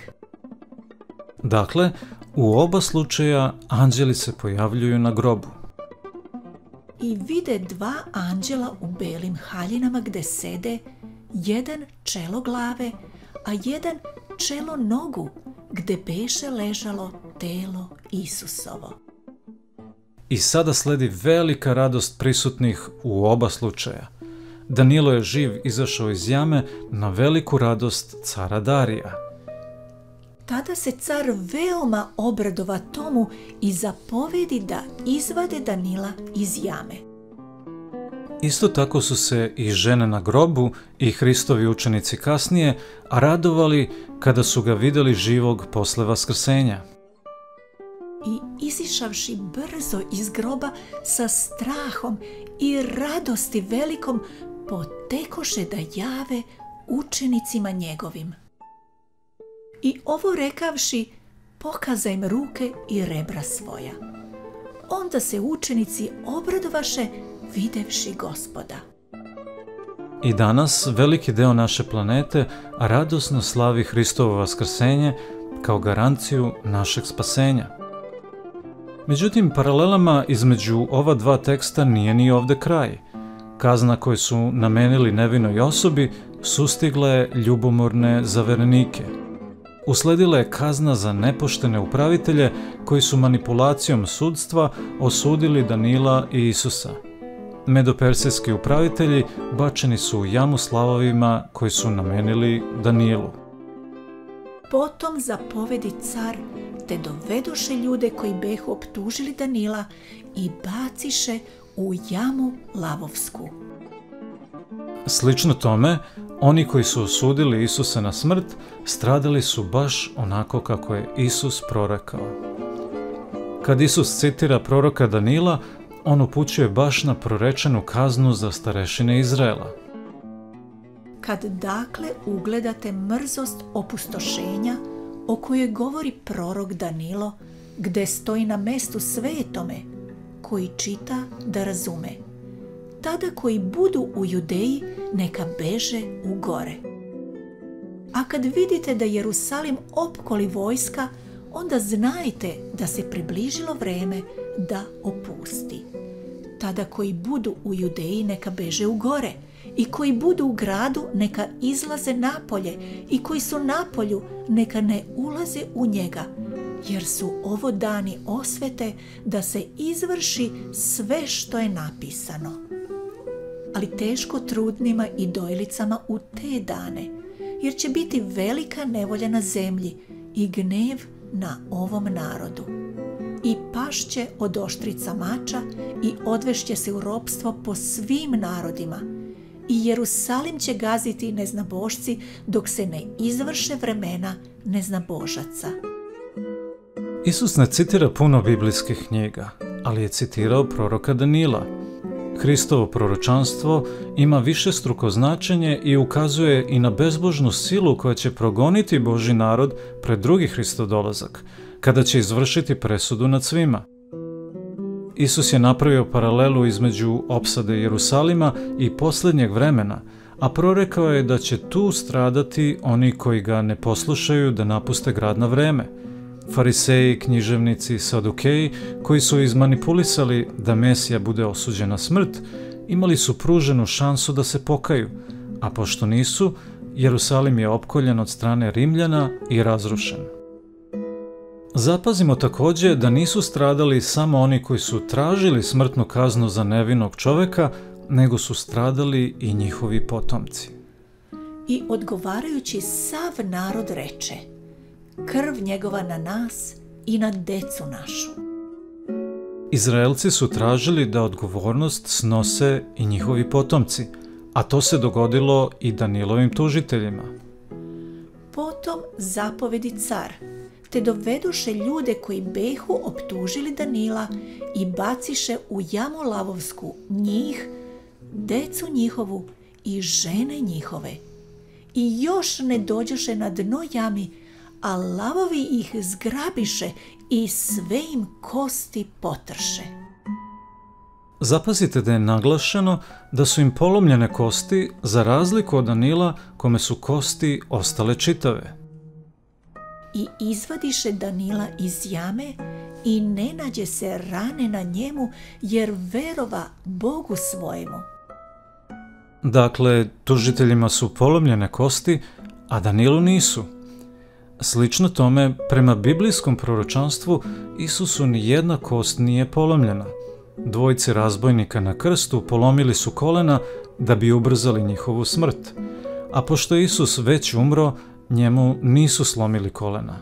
Dakle, u oba slučaja anđeli se pojavljuju na grobu. I vide dva anđela u belim haljinama gde sede, jedan čelo glave, a jedan čelo nogu, gde beše ležalo telo Isusovo. I sada sledi velika radost prisutnih u oba slučaja. Danilo je živ izašao iz jame na veliku radost cara Darija. Tada se car veoma obradova tomu i zapovedi da izvade Danila iz jame. Isto tako su se i žene na grobu i Hristovi učenici kasnije radovali kada su ga vidjeli živog posle vaskrsenja. I izišavši brzo iz groba sa strahom i radosti velikom, potekoše da jave učenicima njegovim. I ovo rekavši, pokaza im ruke i rebra svoja. Onda se učenici obradovaše videvši Gospoda. I danas veliki deo naše planete radosno slavi Hristovo vaskrsenje kao garanciju našeg spasenja. Međutim, paralelama između ova dva teksta nije ni ovde kraj. Kazna koju su namenili nevinoj osobi sustigla je ljubomorne zaverenike. Usledila je kazna za nepoštene upravitelje koji su manipulacijom sudstva osudili Danila i Isusa. Medopersijski upravitelji bačeni su u jamu s lavovima koji su namenili Danilu. Potom zapovedi car, te dovedoše ljude koji behu optužili Danila i baciše u jamu lavovsku. Slično tome, oni koji su osudili Isusa na smrt stradali su baš onako kako je Isus prorekao. Kad Isus citira proroka Danila, on upućuje baš na prorečenu kaznu za starešine Izraela. Kad dakle ugledate mrzost opustošenja o kojoj govori prorok Danilo, gde stoji na mestu svetome, koji čita da razume, tada koji budu u Judeji neka beže u gore. A kad vidite da Jerusalim opkoli vojska, onda znajte da se približilo vreme da opusti. Tada koji budu u Judeji neka beže u gore, i koji budu u gradu neka izlaze napolje, i koji su napolju neka ne ulaze u njega, jer su ovo dani osvete da se izvrši sve što je napisano. Ali teško trudnima i dojlicama u te dane, jer će biti velika nevolja na zemlji i gnev na ovom narodu. I pašće od oštrica mača i odvešće se u ropstvo po svim narodima. I Jerusalim će gaziti neznabošci dok se ne izvrše vremena neznabožaca. Isus ne citira puno biblijskih knjiga, ali je citirao proroka Danila. Hristovo proročanstvo ima višestruko značenje i ukazuje i na bezbožnu silu koja će progoniti Božji narod pred drugi Hristov dolazak, kada će izvršiti presudu nad svima. Isus je napravio paralelu između opsade Jerusalima i posljednjeg vremena, a prorekao je da će tu stradati oni koji ga ne poslušaju da napuste grad na vreme. Fariseji, književnici, sadukeji, koji su izmanipulisali da Mesija bude osuđen na smrt, imali su pruženu šansu da se pokaju, a pošto nisu, Jerusalim je opkoljen od strane Rimljana i razrušen. Zapazimo također da nisu stradali samo oni koji su tražili smrtnu kaznu za nevinog čoveka, nego su stradali i njihovi potomci. I odgovarajući sav narod reče: krv njegova na nas i na decu našu. Izraelci su tražili da odgovornost snose i njihovi potomci, a to se dogodilo i Danilovim tužiteljima. Potom zapovedi car, te doveduše ljude koji behu optužili Danila i baciše u jamu lavovsku njih, decu njihovu i žene njihove. I još ne dođoše na dno jami, a lavovi ih zgrabiše i sve im kosti potrše. Zapazite da je naglašeno da su im polomljene kosti za razliku od Danila kome su kosti ostale čitave. I izvadiše Danila iz jame i ne nađe se rane na njemu jer verova Bogu svojemu. Dakle, tužiteljima su polomljene kosti, a Danilu nisu. Slično tome, prema biblijskom proročanstvu, Isusu ni jedna kost nije polomljena. Dvojici razbojnika na krstu polomili su kolena da bi ubrzali njihovu smrt, a pošto je Isus već umro, njemu nisu slomili kolena.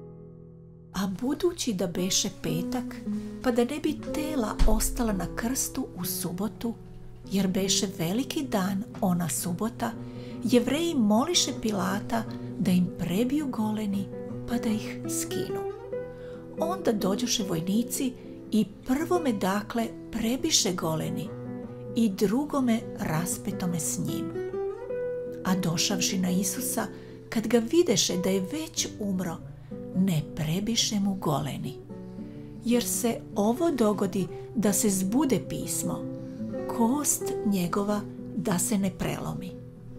A budući da beše petak, pa da ne bi tela ostala na krstu u subotu, jer beše veliki dan ona subota, Jevreji moliše Pilata da im prebiju goleni pa da ih skinu. Onda dođoše vojnici i prvome dakle prebiše goleni i drugome raspetome s njim. A došavši na Isusa, kad ga videše da je već umro, ne prebiše mu goleni. Jer se ovo dogodi da se zbude pismo, kost njegova da se ne prelomi.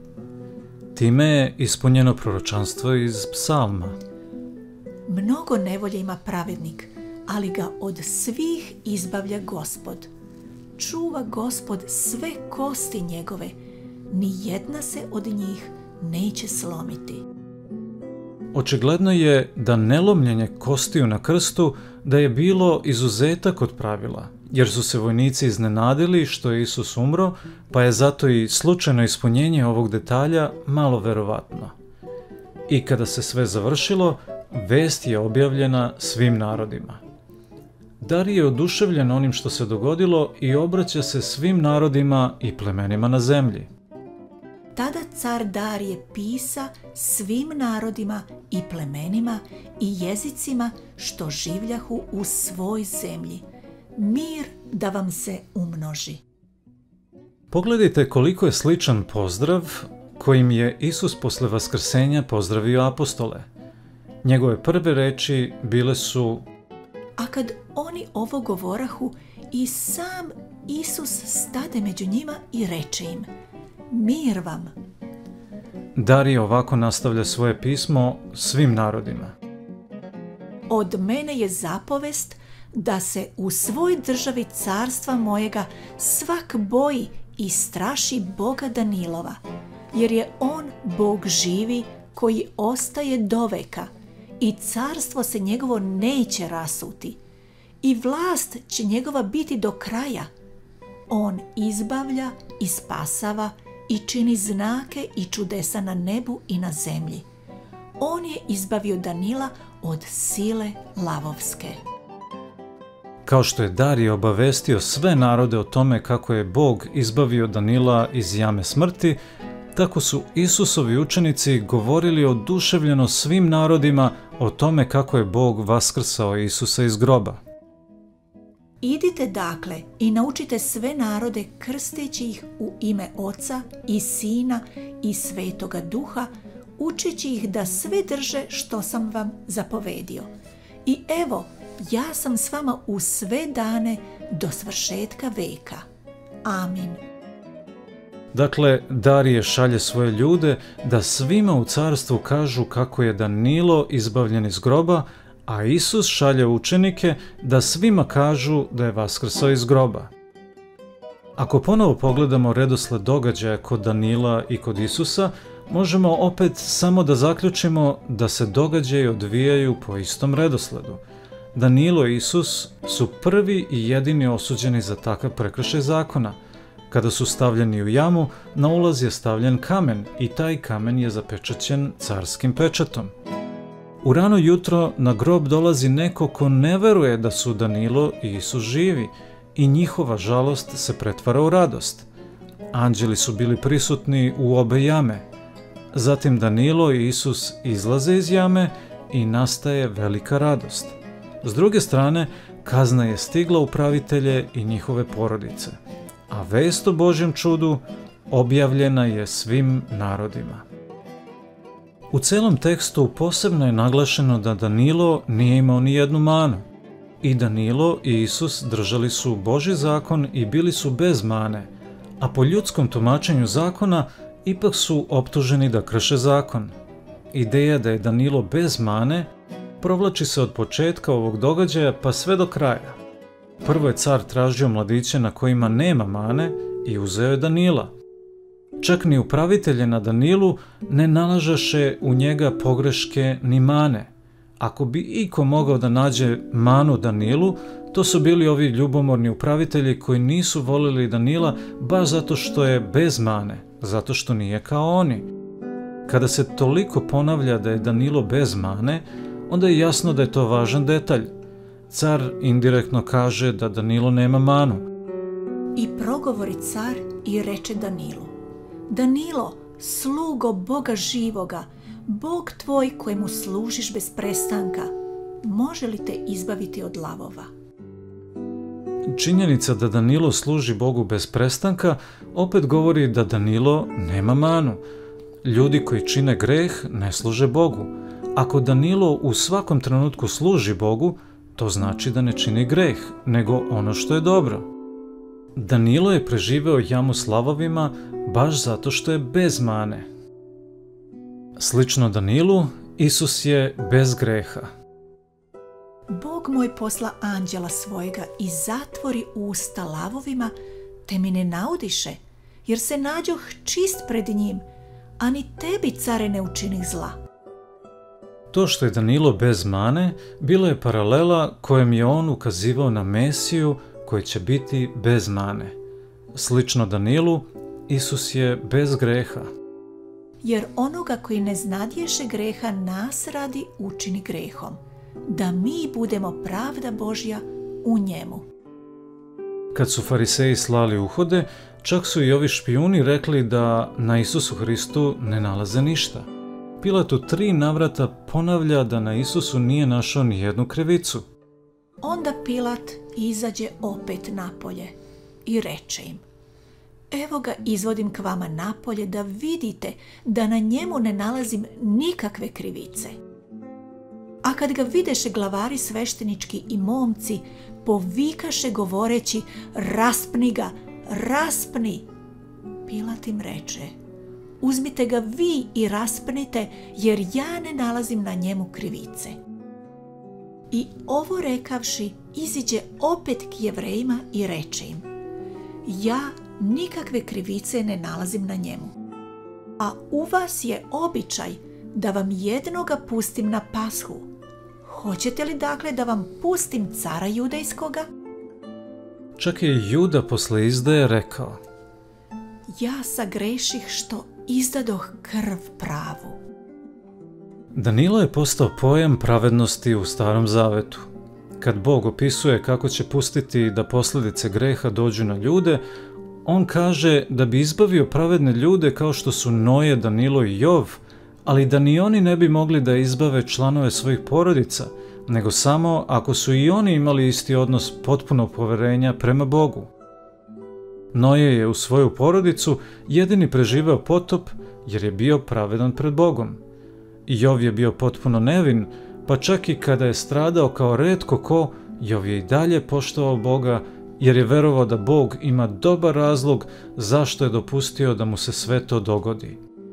Time je ispunjeno proročanstvo iz Psalma. Mnogo nevolje ima pravednik, ali ga od svih izbavlja Gospod. Čuva Gospod sve kosti njegove, ni jedna se od njih neće slomiti. Očigledno je da nelomljenje kostiju na krstu da je bilo izuzetak od pravila, jer su se vojnici iznenadili što je Isus umro, pa je zato i slučajno ispunjenje ovog detalja malo verovatno. I kada se sve završilo, vest je objavljena svim narodima. Darij je oduševljen onim što se dogodilo i obraća se svim narodima i plemenima na zemlji. Tada car Darije pisa svim narodima i plemenima i jezicima što življahu u svoj zemlji. Mir da vam se umnoži. Pogledajte koliko je sličan pozdrav kojim je Isus posle vaskrsenja pozdravio apostole. Njegove prve reči bile su: A kad oni ovo govorahu, i sam Isus stade među njima i reče im: Mir vam. Darij ovako nastavlja svoje pismo svim narodima. Od mene je zapovest da se u svoj državi carstva mojega svak boji i straši Boga Danilova, jer je on Bog živi koji ostaje doveka i carstvo se njegovo neće rasuti i vlast će njegova biti do kraja. On izbavlja i spasava i čini znake i čudesa na nebu i na zemlji. On je izbavio Danila od sile lavovske. Kao što je Darij obavestio sve narode o tome kako je Bog izbavio Danila iz jame smrti, tako su Isusovi učenici govorili oduševljeno svim narodima o tome kako je Bog vaskrsao Isusa iz groba. Idite dakle i naučite sve narode krsteći ih u ime Oca i Sina i Svetoga Duha, učeći ih da sve drže što sam vam zapovedio. I evo, ja sam s vama u sve dane do svršetka veka. Amin. Dakle, Darije šalje svoje ljude da svima u carstvu kažu kako je Danilo izbavljen iz groba, a Isus šalje učenike da svima kažu da je vaskrsao iz groba. Ako ponovo pogledamo redosled događaja kod Danila i kod Isusa, možemo opet samo da zaključimo da se događaji odvijaju po istom redosledu. Danilo i Isus su prvi i jedini osuđeni za takav prekršaj zakona. Kada su stavljeni u jamu, na ulaz je stavljen kamen i taj kamen je zapečaćen carskim pečatom. U rano jutro na grob dolazi neko ko ne veruje da su Danilo i Isus živi i njihova žalost se pretvara u radost. Anđeli su bili prisutni u obe jame. Zatim Danilo i Isus izlaze iz jame i nastaje velika radost. S druge strane, kazna je stigla upravitelje i njihove porodice, a vest o Božjem čudu objavljena je svim narodima. U celom tekstu posebno je naglašeno da Danilo nije imao ni jednu manu. I Danilo i Isus držali su Božji zakon i bili su bez mane, a po ljudskom tumačenju zakona ipak su optuženi da krše zakon. Ideja da je Danilo bez mane provlači se od početka ovog događaja pa sve do kraja. Prvo je car tražio mladiće na kojima nema mane i uzeo je Danila. Čak ni upravitelje na Danilu ne nalažaše u njega pogreške ni mane. Ako bi iko mogao da nađe manu Danilu, to su bili ovi ljubomorni upravitelji koji nisu volili Danila baš zato što je bez mane, zato što nije kao oni. Kada se toliko ponavlja da je Danilo bez mane, onda je jasno da je to važan detalj. Car indirektno kaže da Danilo nema manu. I progovori car i reče Danilu: Danilo, slugo Boga živoga, Bog tvoj kojemu služiš bez prestanka, može li te izbaviti od lavova? Činjenica da Danilo služi Bogu bez prestanka opet govori da Danilo nema manu. Ljudi koji čine greh ne služe Bogu. Ako Danilo u svakom trenutku služi Bogu, to znači da ne čini greh, nego ono što je dobro. Danilo je preživeo jamu s lavovima baš zato što je bez mane. Slično Danilu, Isus je bez greha. Bog moj posla anđela svojega i zatvori usta lavovima, te mi ne naudiše, jer se nađoh čist pred njim, a ni tebi, care, ne učinih zla. To što je Danilo bez mane, bilo je paralela kojem je on ukazivao na Mesiju koji će biti bez mane. Slično Danilu, Isus je bez greha. Jer onoga koji ne znadješe greha nas radi učini grehom, da mi budemo pravda Božja u njemu. Kad su fariseji slali uhode, čak su i ovi špijuni rekli da na Isusu Hristu ne nalaze ništa. Pilat u 3 navrata ponavlja da na Isusu nije našao ni jednu krivicu. Onda Pilat izađe opet napolje i reče im: Evo ga izvodim k vama napolje da vidite da na njemu ne nalazim nikakve krivice. A kad ga videše glavari sveštenički i momci, povikaše govoreći: Raspni ga, raspni! Pilat im reče: Uzmite ga vi i raspnite, jer ja ne nalazim na njemu krivice. I ovo rekavši, iziđe opet k Jevrejima i reče im: Ja nikakve krivice ne nalazim na njemu. A u vas je običaj da vam jednoga pustim na Pashu. Hoćete li dakle da vam pustim cara judejskoga? Čak je Juda posle izdaje rekao: Ja sagreših što izdadoh krv pravu. Danilo je postao pojam pravednosti u Starom Zavetu. Kad Bog opisuje kako će pustiti da posljedice greha dođu na ljude, on kaže da bi izbavio pravedne ljude kao što su Noje, Danilo i Jov, ali da ni oni ne bi mogli da izbave članove svojih porodica, nego samo ako su i oni imali isti odnos potpunog poverenja prema Bogu. Noje je u svoju porodicu jedini preživeo potop jer je bio pravedan pred Bogom. Jov je bio potpuno nevin, pa čak i kada je stradao kao retko ko, Jov je i dalje poštovao Boga jer je verovao da Bog ima dobar razlog zašto je dopustio da mu se sve to dogodi.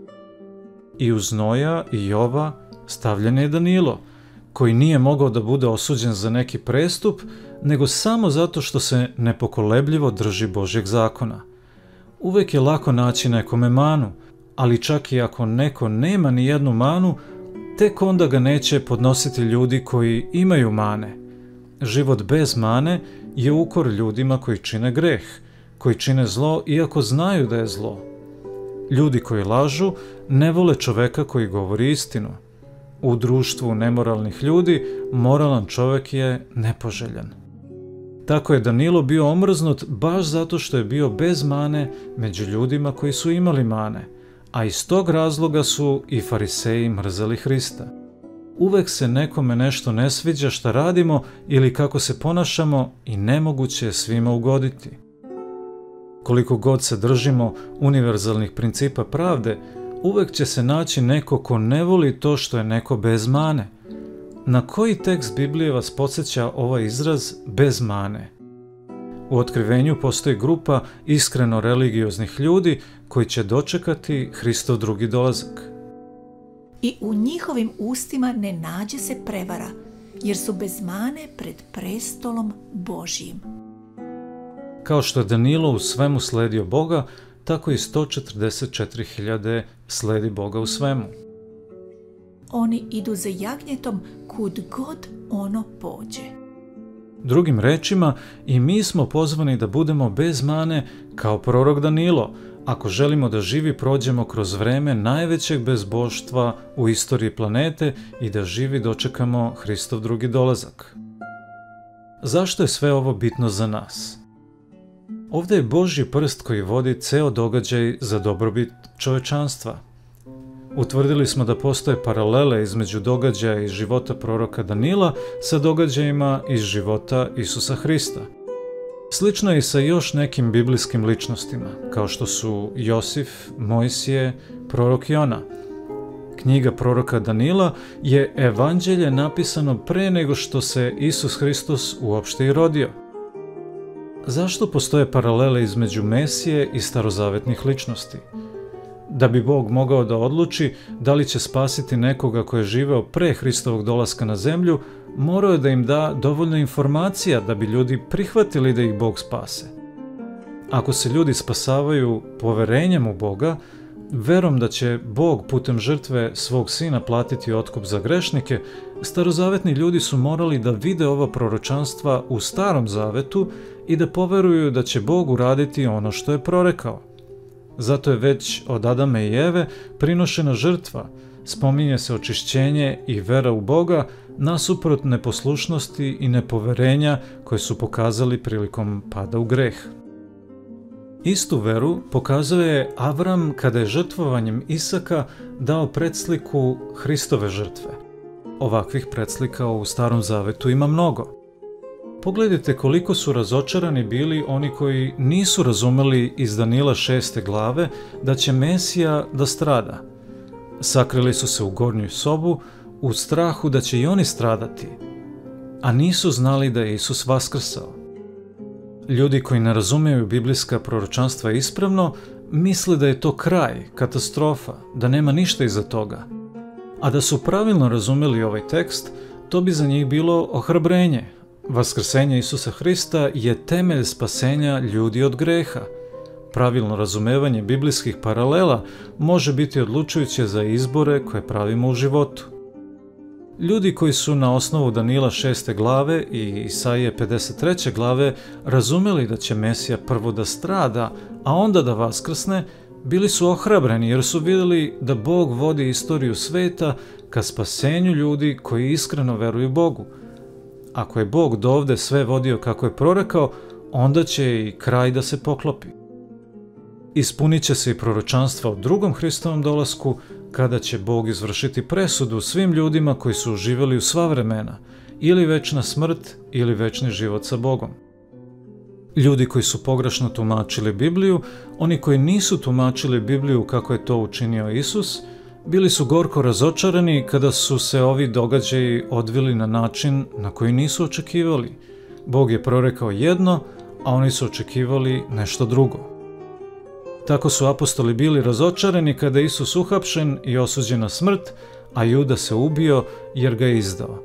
I uz Noja i Jova stavljen je Danilo, koji nije mogao da bude osuđen za neki prestup, nego samo zato što se nepokolebljivo drži Božjeg zakona. Uvek je lako naći nekome manu, ali čak i ako neko nema ni jednu manu, tek onda ga neće podnositi ljudi koji imaju mane. Život bez mane je ukor ljudima koji čine greh, koji čine zlo iako znaju da je zlo. Ljudi koji lažu ne vole čoveka koji govori istinu. u društvu nemoralnih ljudi, moralan čovjek je nepoželjan. Tako je Danilo bio omrznut baš zato što je bio bez mane među ljudima koji su imali mane, a iz tog razloga su i fariseji mrzeli Hrista. Uvek se nekome nešto ne sviđa šta radimo ili kako se ponašamo i nemoguće je svima ugoditi. Koliko god se držimo univerzalnih principa pravde, uvek će se naći neko ko ne voli to što je neko bez mane. Na koji tekst Biblije vas podsjeća ovaj izraz bez mane? U Otkrivenju postoji grupa iskreno religioznih ljudi koji će dočekati Hristov drugi dolazak. I u njihovim ustima ne nađe se prevara, jer su bez mane pred prestolom Božjim. Kao što je Danilo u svemu sledio Boga, tako i 144.000 sledi Boga u svemu. Oni idu za jagnjetom kud god ono pođe. Drugim rečima, i mi smo pozvani da budemo bez mane kao prorok Danilo, ako želimo da živi prođemo kroz vreme najvećeg bezbožstva u istoriji planete i da živi dočekamo Hristov drugi dolazak. Zašto je sve ovo bitno za nas? Ovdje je Božji prst koji vodi ceo događaj za dobrobit čovečanstva. Utvrdili smo da postoje paralele između događaja iz života proroka Danila sa događajima iz života Isusa Hrista. Slično je i sa još nekim biblijskim ličnostima, kao što su Josif, Mojsije, prorok Jona. Knjiga proroka Danila je evanđelje napisano pre nego što se Isus Hristos uopšte i rodio. Zašto postoje paralele između Mesije i starozavetnih ličnosti? Da bi Bog mogao da odluči da li će spasiti nekoga ko je živeo pre Hristovog dolaska na zemlju, morao je da im da dovoljno informacija da bi ljudi prihvatili da ih Bog spase. Ako se ljudi spasavaju poverenjem u Boga, verom da će Bog putem žrtve svog sina platiti otkup za grešnike, starozavetni ljudi su morali da vide ova proročanstva u Starom zavetu i da poveruju da će Bog uraditi ono što je prorekao. Zato je već od Adama i Eve prinošena žrtva, spominje se očišćenje i vera u Boga nasuprot neposlušnosti i nepoverenja koje su pokazali prilikom pada u greh. Istu veru pokazao je Avram kada je žrtvovanjem Isaka dao predsliku Hristove žrtve. Ovakvih predslika u Starom zavetu ima mnogo. Pogledajte koliko su razočarani bili oni koji nisu razumeli iz Danila 6. glave da će Mesija da strada. Sakrili su se u gornju sobu u strahu da će i oni stradati, a nisu znali da je Isus vaskrsao. Ljudi koji ne razumeju biblijska proročanstva ispravno misle da je to kraj, katastrofa, da nema ništa iza toga. A da su pravilno razumeli ovaj tekst, to bi za njih bilo ohrabrenje. Vaskrsenje Isusa Hrista je temelj spasenja ljudi od greha. Pravilno razumevanje biblijskih paralela može biti odlučujuće za izbore koje pravimo u životu. Ljudi koji su na osnovu Danila 6. glave i Isaije 53. glave razumeli da će Mesija prvo da strada, a onda da vaskrsne, bili su ohrabreni jer su vidjeli da Bog vodi istoriju sveta ka spasenju ljudi koji iskreno veruju Bogu. Ako je Bog dovde sve vodio kako je prorekao, onda će i kraj da se poklopi. Ispunit će se i proročanstva o drugom Hristovom dolasku, kada će Bog izvršiti presudu svim ljudima koji su uživali u sva vremena, ili večna smrt, ili večni život sa Bogom. Ljudi koji su pogrešno tumačili Bibliju, oni koji nisu tumačili Bibliju kako je to učinio Isus, bili su gorko razočarani kada su se ovi događaji odvili na način na koji nisu očekivali. Bog je prorekao jedno, a oni su očekivali nešto drugo. Tako su apostoli bili razočarani kada je Isus uhapšen i osuđen na smrt, a Juda se ubio jer ga je izdao.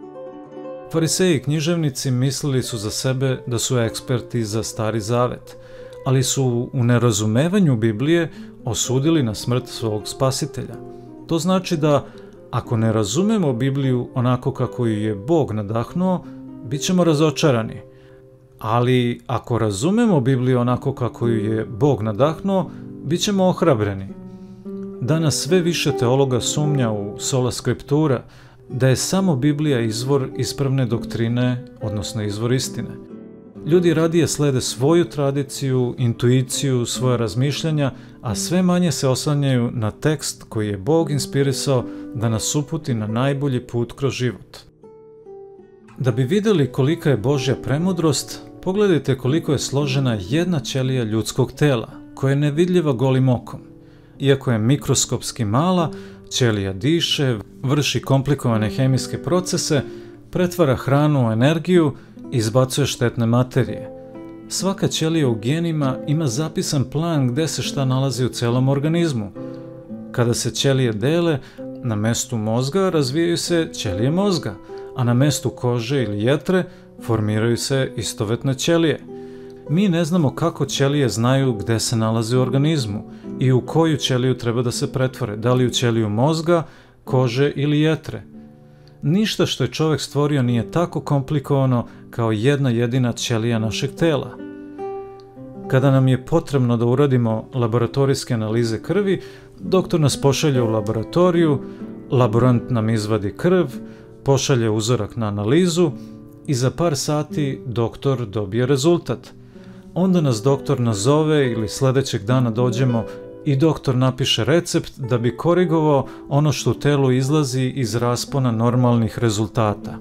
Fariseji i književnici mislili su za sebe da su eksperti za Stari zavet, ali su u nerazumevanju Biblije osudili na smrt svog spasitelja. To znači da ako ne razumemo Bibliju onako kako ju je Bog nadahnuo, bit ćemo razočarani. Ali ako razumemo Bibliju onako kako ju je Bog nadahnuo, bit ćemo ohrabreni. Danas sve više teologa sumnja u sola scriptura, da je samo Biblija izvor ispravne doktrine, odnosno izvor istine. Ljudi radije slede svoju tradiciju, intuiciju, svoje razmišljanja, a sve manje se oslanjaju na tekst koji je Bog inspirisao da nas uputi na najbolji put kroz život. Da bi vidjeli kolika je Božja premudrost, pogledajte koliko je složena jedna ćelija ljudskog tela, koja je nevidljiva golim okom. Iako je mikroskopski mala, ćelija diše, vrši komplikovane hemijske procese, pretvara hranu u energiju i izbacuje štetne materije. Svaka ćelija u genima ima zapisan plan gdje se šta nalazi u celom organizmu. Kada se ćelije dele, na mestu mozga razvijaju se ćelije mozga, a na mestu kože ili jetre formiraju se istovetne ćelije. Mi ne znamo kako ćelije znaju gdje se nalazi u organizmu i u koju ćeliju treba da se pretvore, da li u ćeliju mozga, kože ili jetre. Ništa što je čovjek stvorio nije tako komplikovano kao jedna jedina ćelija našeg tela. Kada nam je potrebno da uradimo laboratorijske analize krvi, doktor nas pošalje u laboratoriju, laborant nam izvadi krv, pošalje uzorak na analizu i za par sati doktor dobije rezultat. Onda nas doktor nazove ili sljedećeg dana dođemo i doktor napiše recept da bi korigovao ono što u telu izlazi iz raspona normalnih rezultata.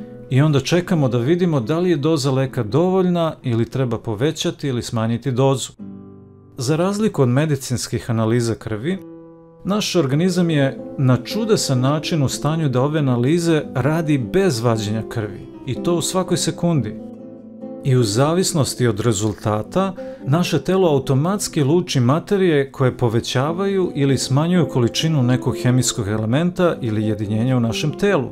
I onda čekamo da vidimo da li je doza leka dovoljna ili treba povećati ili smanjiti dozu. Za razliku od medicinskih analiza krvi, naš organizam je na čudesan način u stanju da ove analize radi bez vađenja krvi, i to u svakoj sekundi. I u zavisnosti od rezultata, naše telo automatski luči materije koje povećavaju ili smanjuju količinu nekog hemijskog elementa ili jedinjenja u našem telu.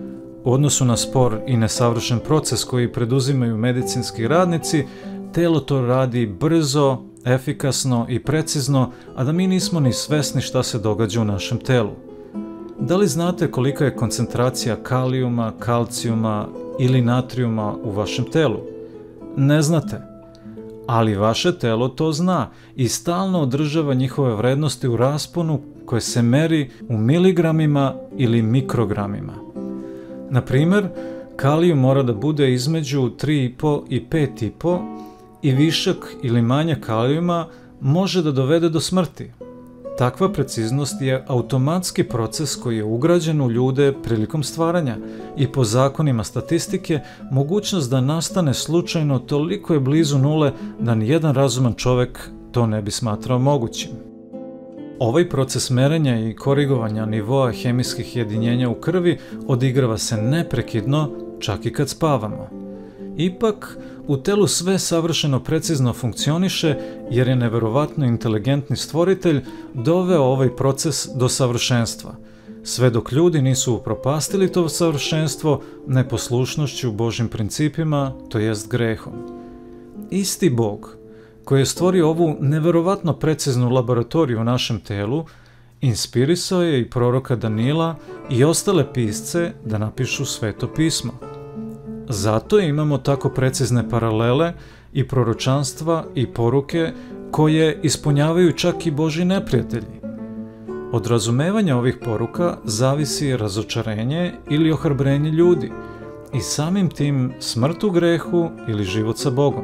U odnosu na spor i nesavršen proces koji preduzimaju medicinski radnici, telo to radi brzo, efikasno i precizno, a da mi nismo ni svesni šta se događa u našem telu. Da li znate kolika je koncentracija kalijuma, kalcijuma ili natrijuma u vašem telu? Ne znate, ali vaše telo to zna i stalno održava njihove vrednosti u rasponu koje se meri u miligramima ili mikrogramima. Na primjer, kalijum mora da bude između 3,5 i 5,5 i višak ili manjak kalijuma može da dovede do smrti. Takva preciznost je automatski proces koji je ugrađen u ljude prilikom stvaranja i po zakonima statistike mogućnost da nastane slučajno toliko je blizu nule da nijedan razuman čovjek to ne bi smatrao mogućim. Ovaj proces merenja i korigovanja nivoa hemijskih jedinjenja u krvi odigrava se neprekidno, čak i kad spavamo. Ipak, u telu sve savršeno precizno funkcioniše jer je neverovatno inteligentni stvoritelj doveo ovaj proces do savršenstva, sve dok ljudi nisu upropastili to savršenstvo neposlušnošću Božjim principima, to jest grehom. Isti Bog, koji je stvorio ovu neverovatno preciznu laboratoriju u našem telu, inspirisao je i proroka Danila i ostale pisce da napišu Sveto pismo. Zato imamo tako precizne paralele i proročanstva i poruke koje ispunjavaju čak i Božji neprijatelji. Od razumevanja ovih poruka zavisi razočarenje ili ohrabrenje ljudi i samim tim smrt u grehu ili život sa Bogom.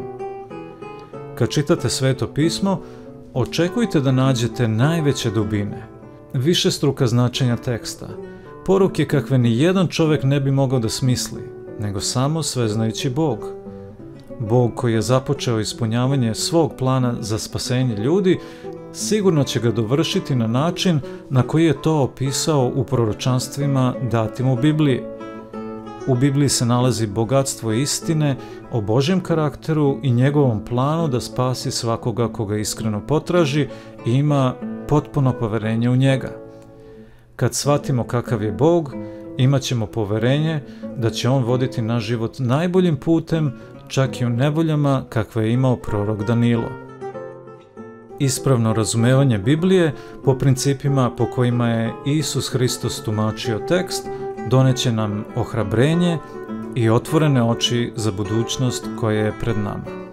Kad čitate Sveto pismo, očekujte da nađete najveće dubine, višestruka značenja teksta, poruke kakve ni jedan čovjek ne bi mogao da smisli, nego samo sveznajući Bog. Bog koji je započeo ispunjavanje svog plana za spasenje ljudi, sigurno će ga dovršiti na način na koji je to opisao u proročanstvima datim u Bibliji. U Bibliji se nalazi bogatstvo istine o Božjem karakteru i njegovom planu da spasi svakoga koga iskreno potraži i ima potpuno poverenje u njega. Kad shvatimo kakav je Bog, imat ćemo poverenje da će on voditi naš život najboljim putem, čak i u nevoljama kakve je imao prorok Danilo. Ispravno razumevanje Biblije po principima po kojima je Isus Hristos tumačio tekst doneće nam ohrabrenje i otvorene oči za budućnost koja je pred nama.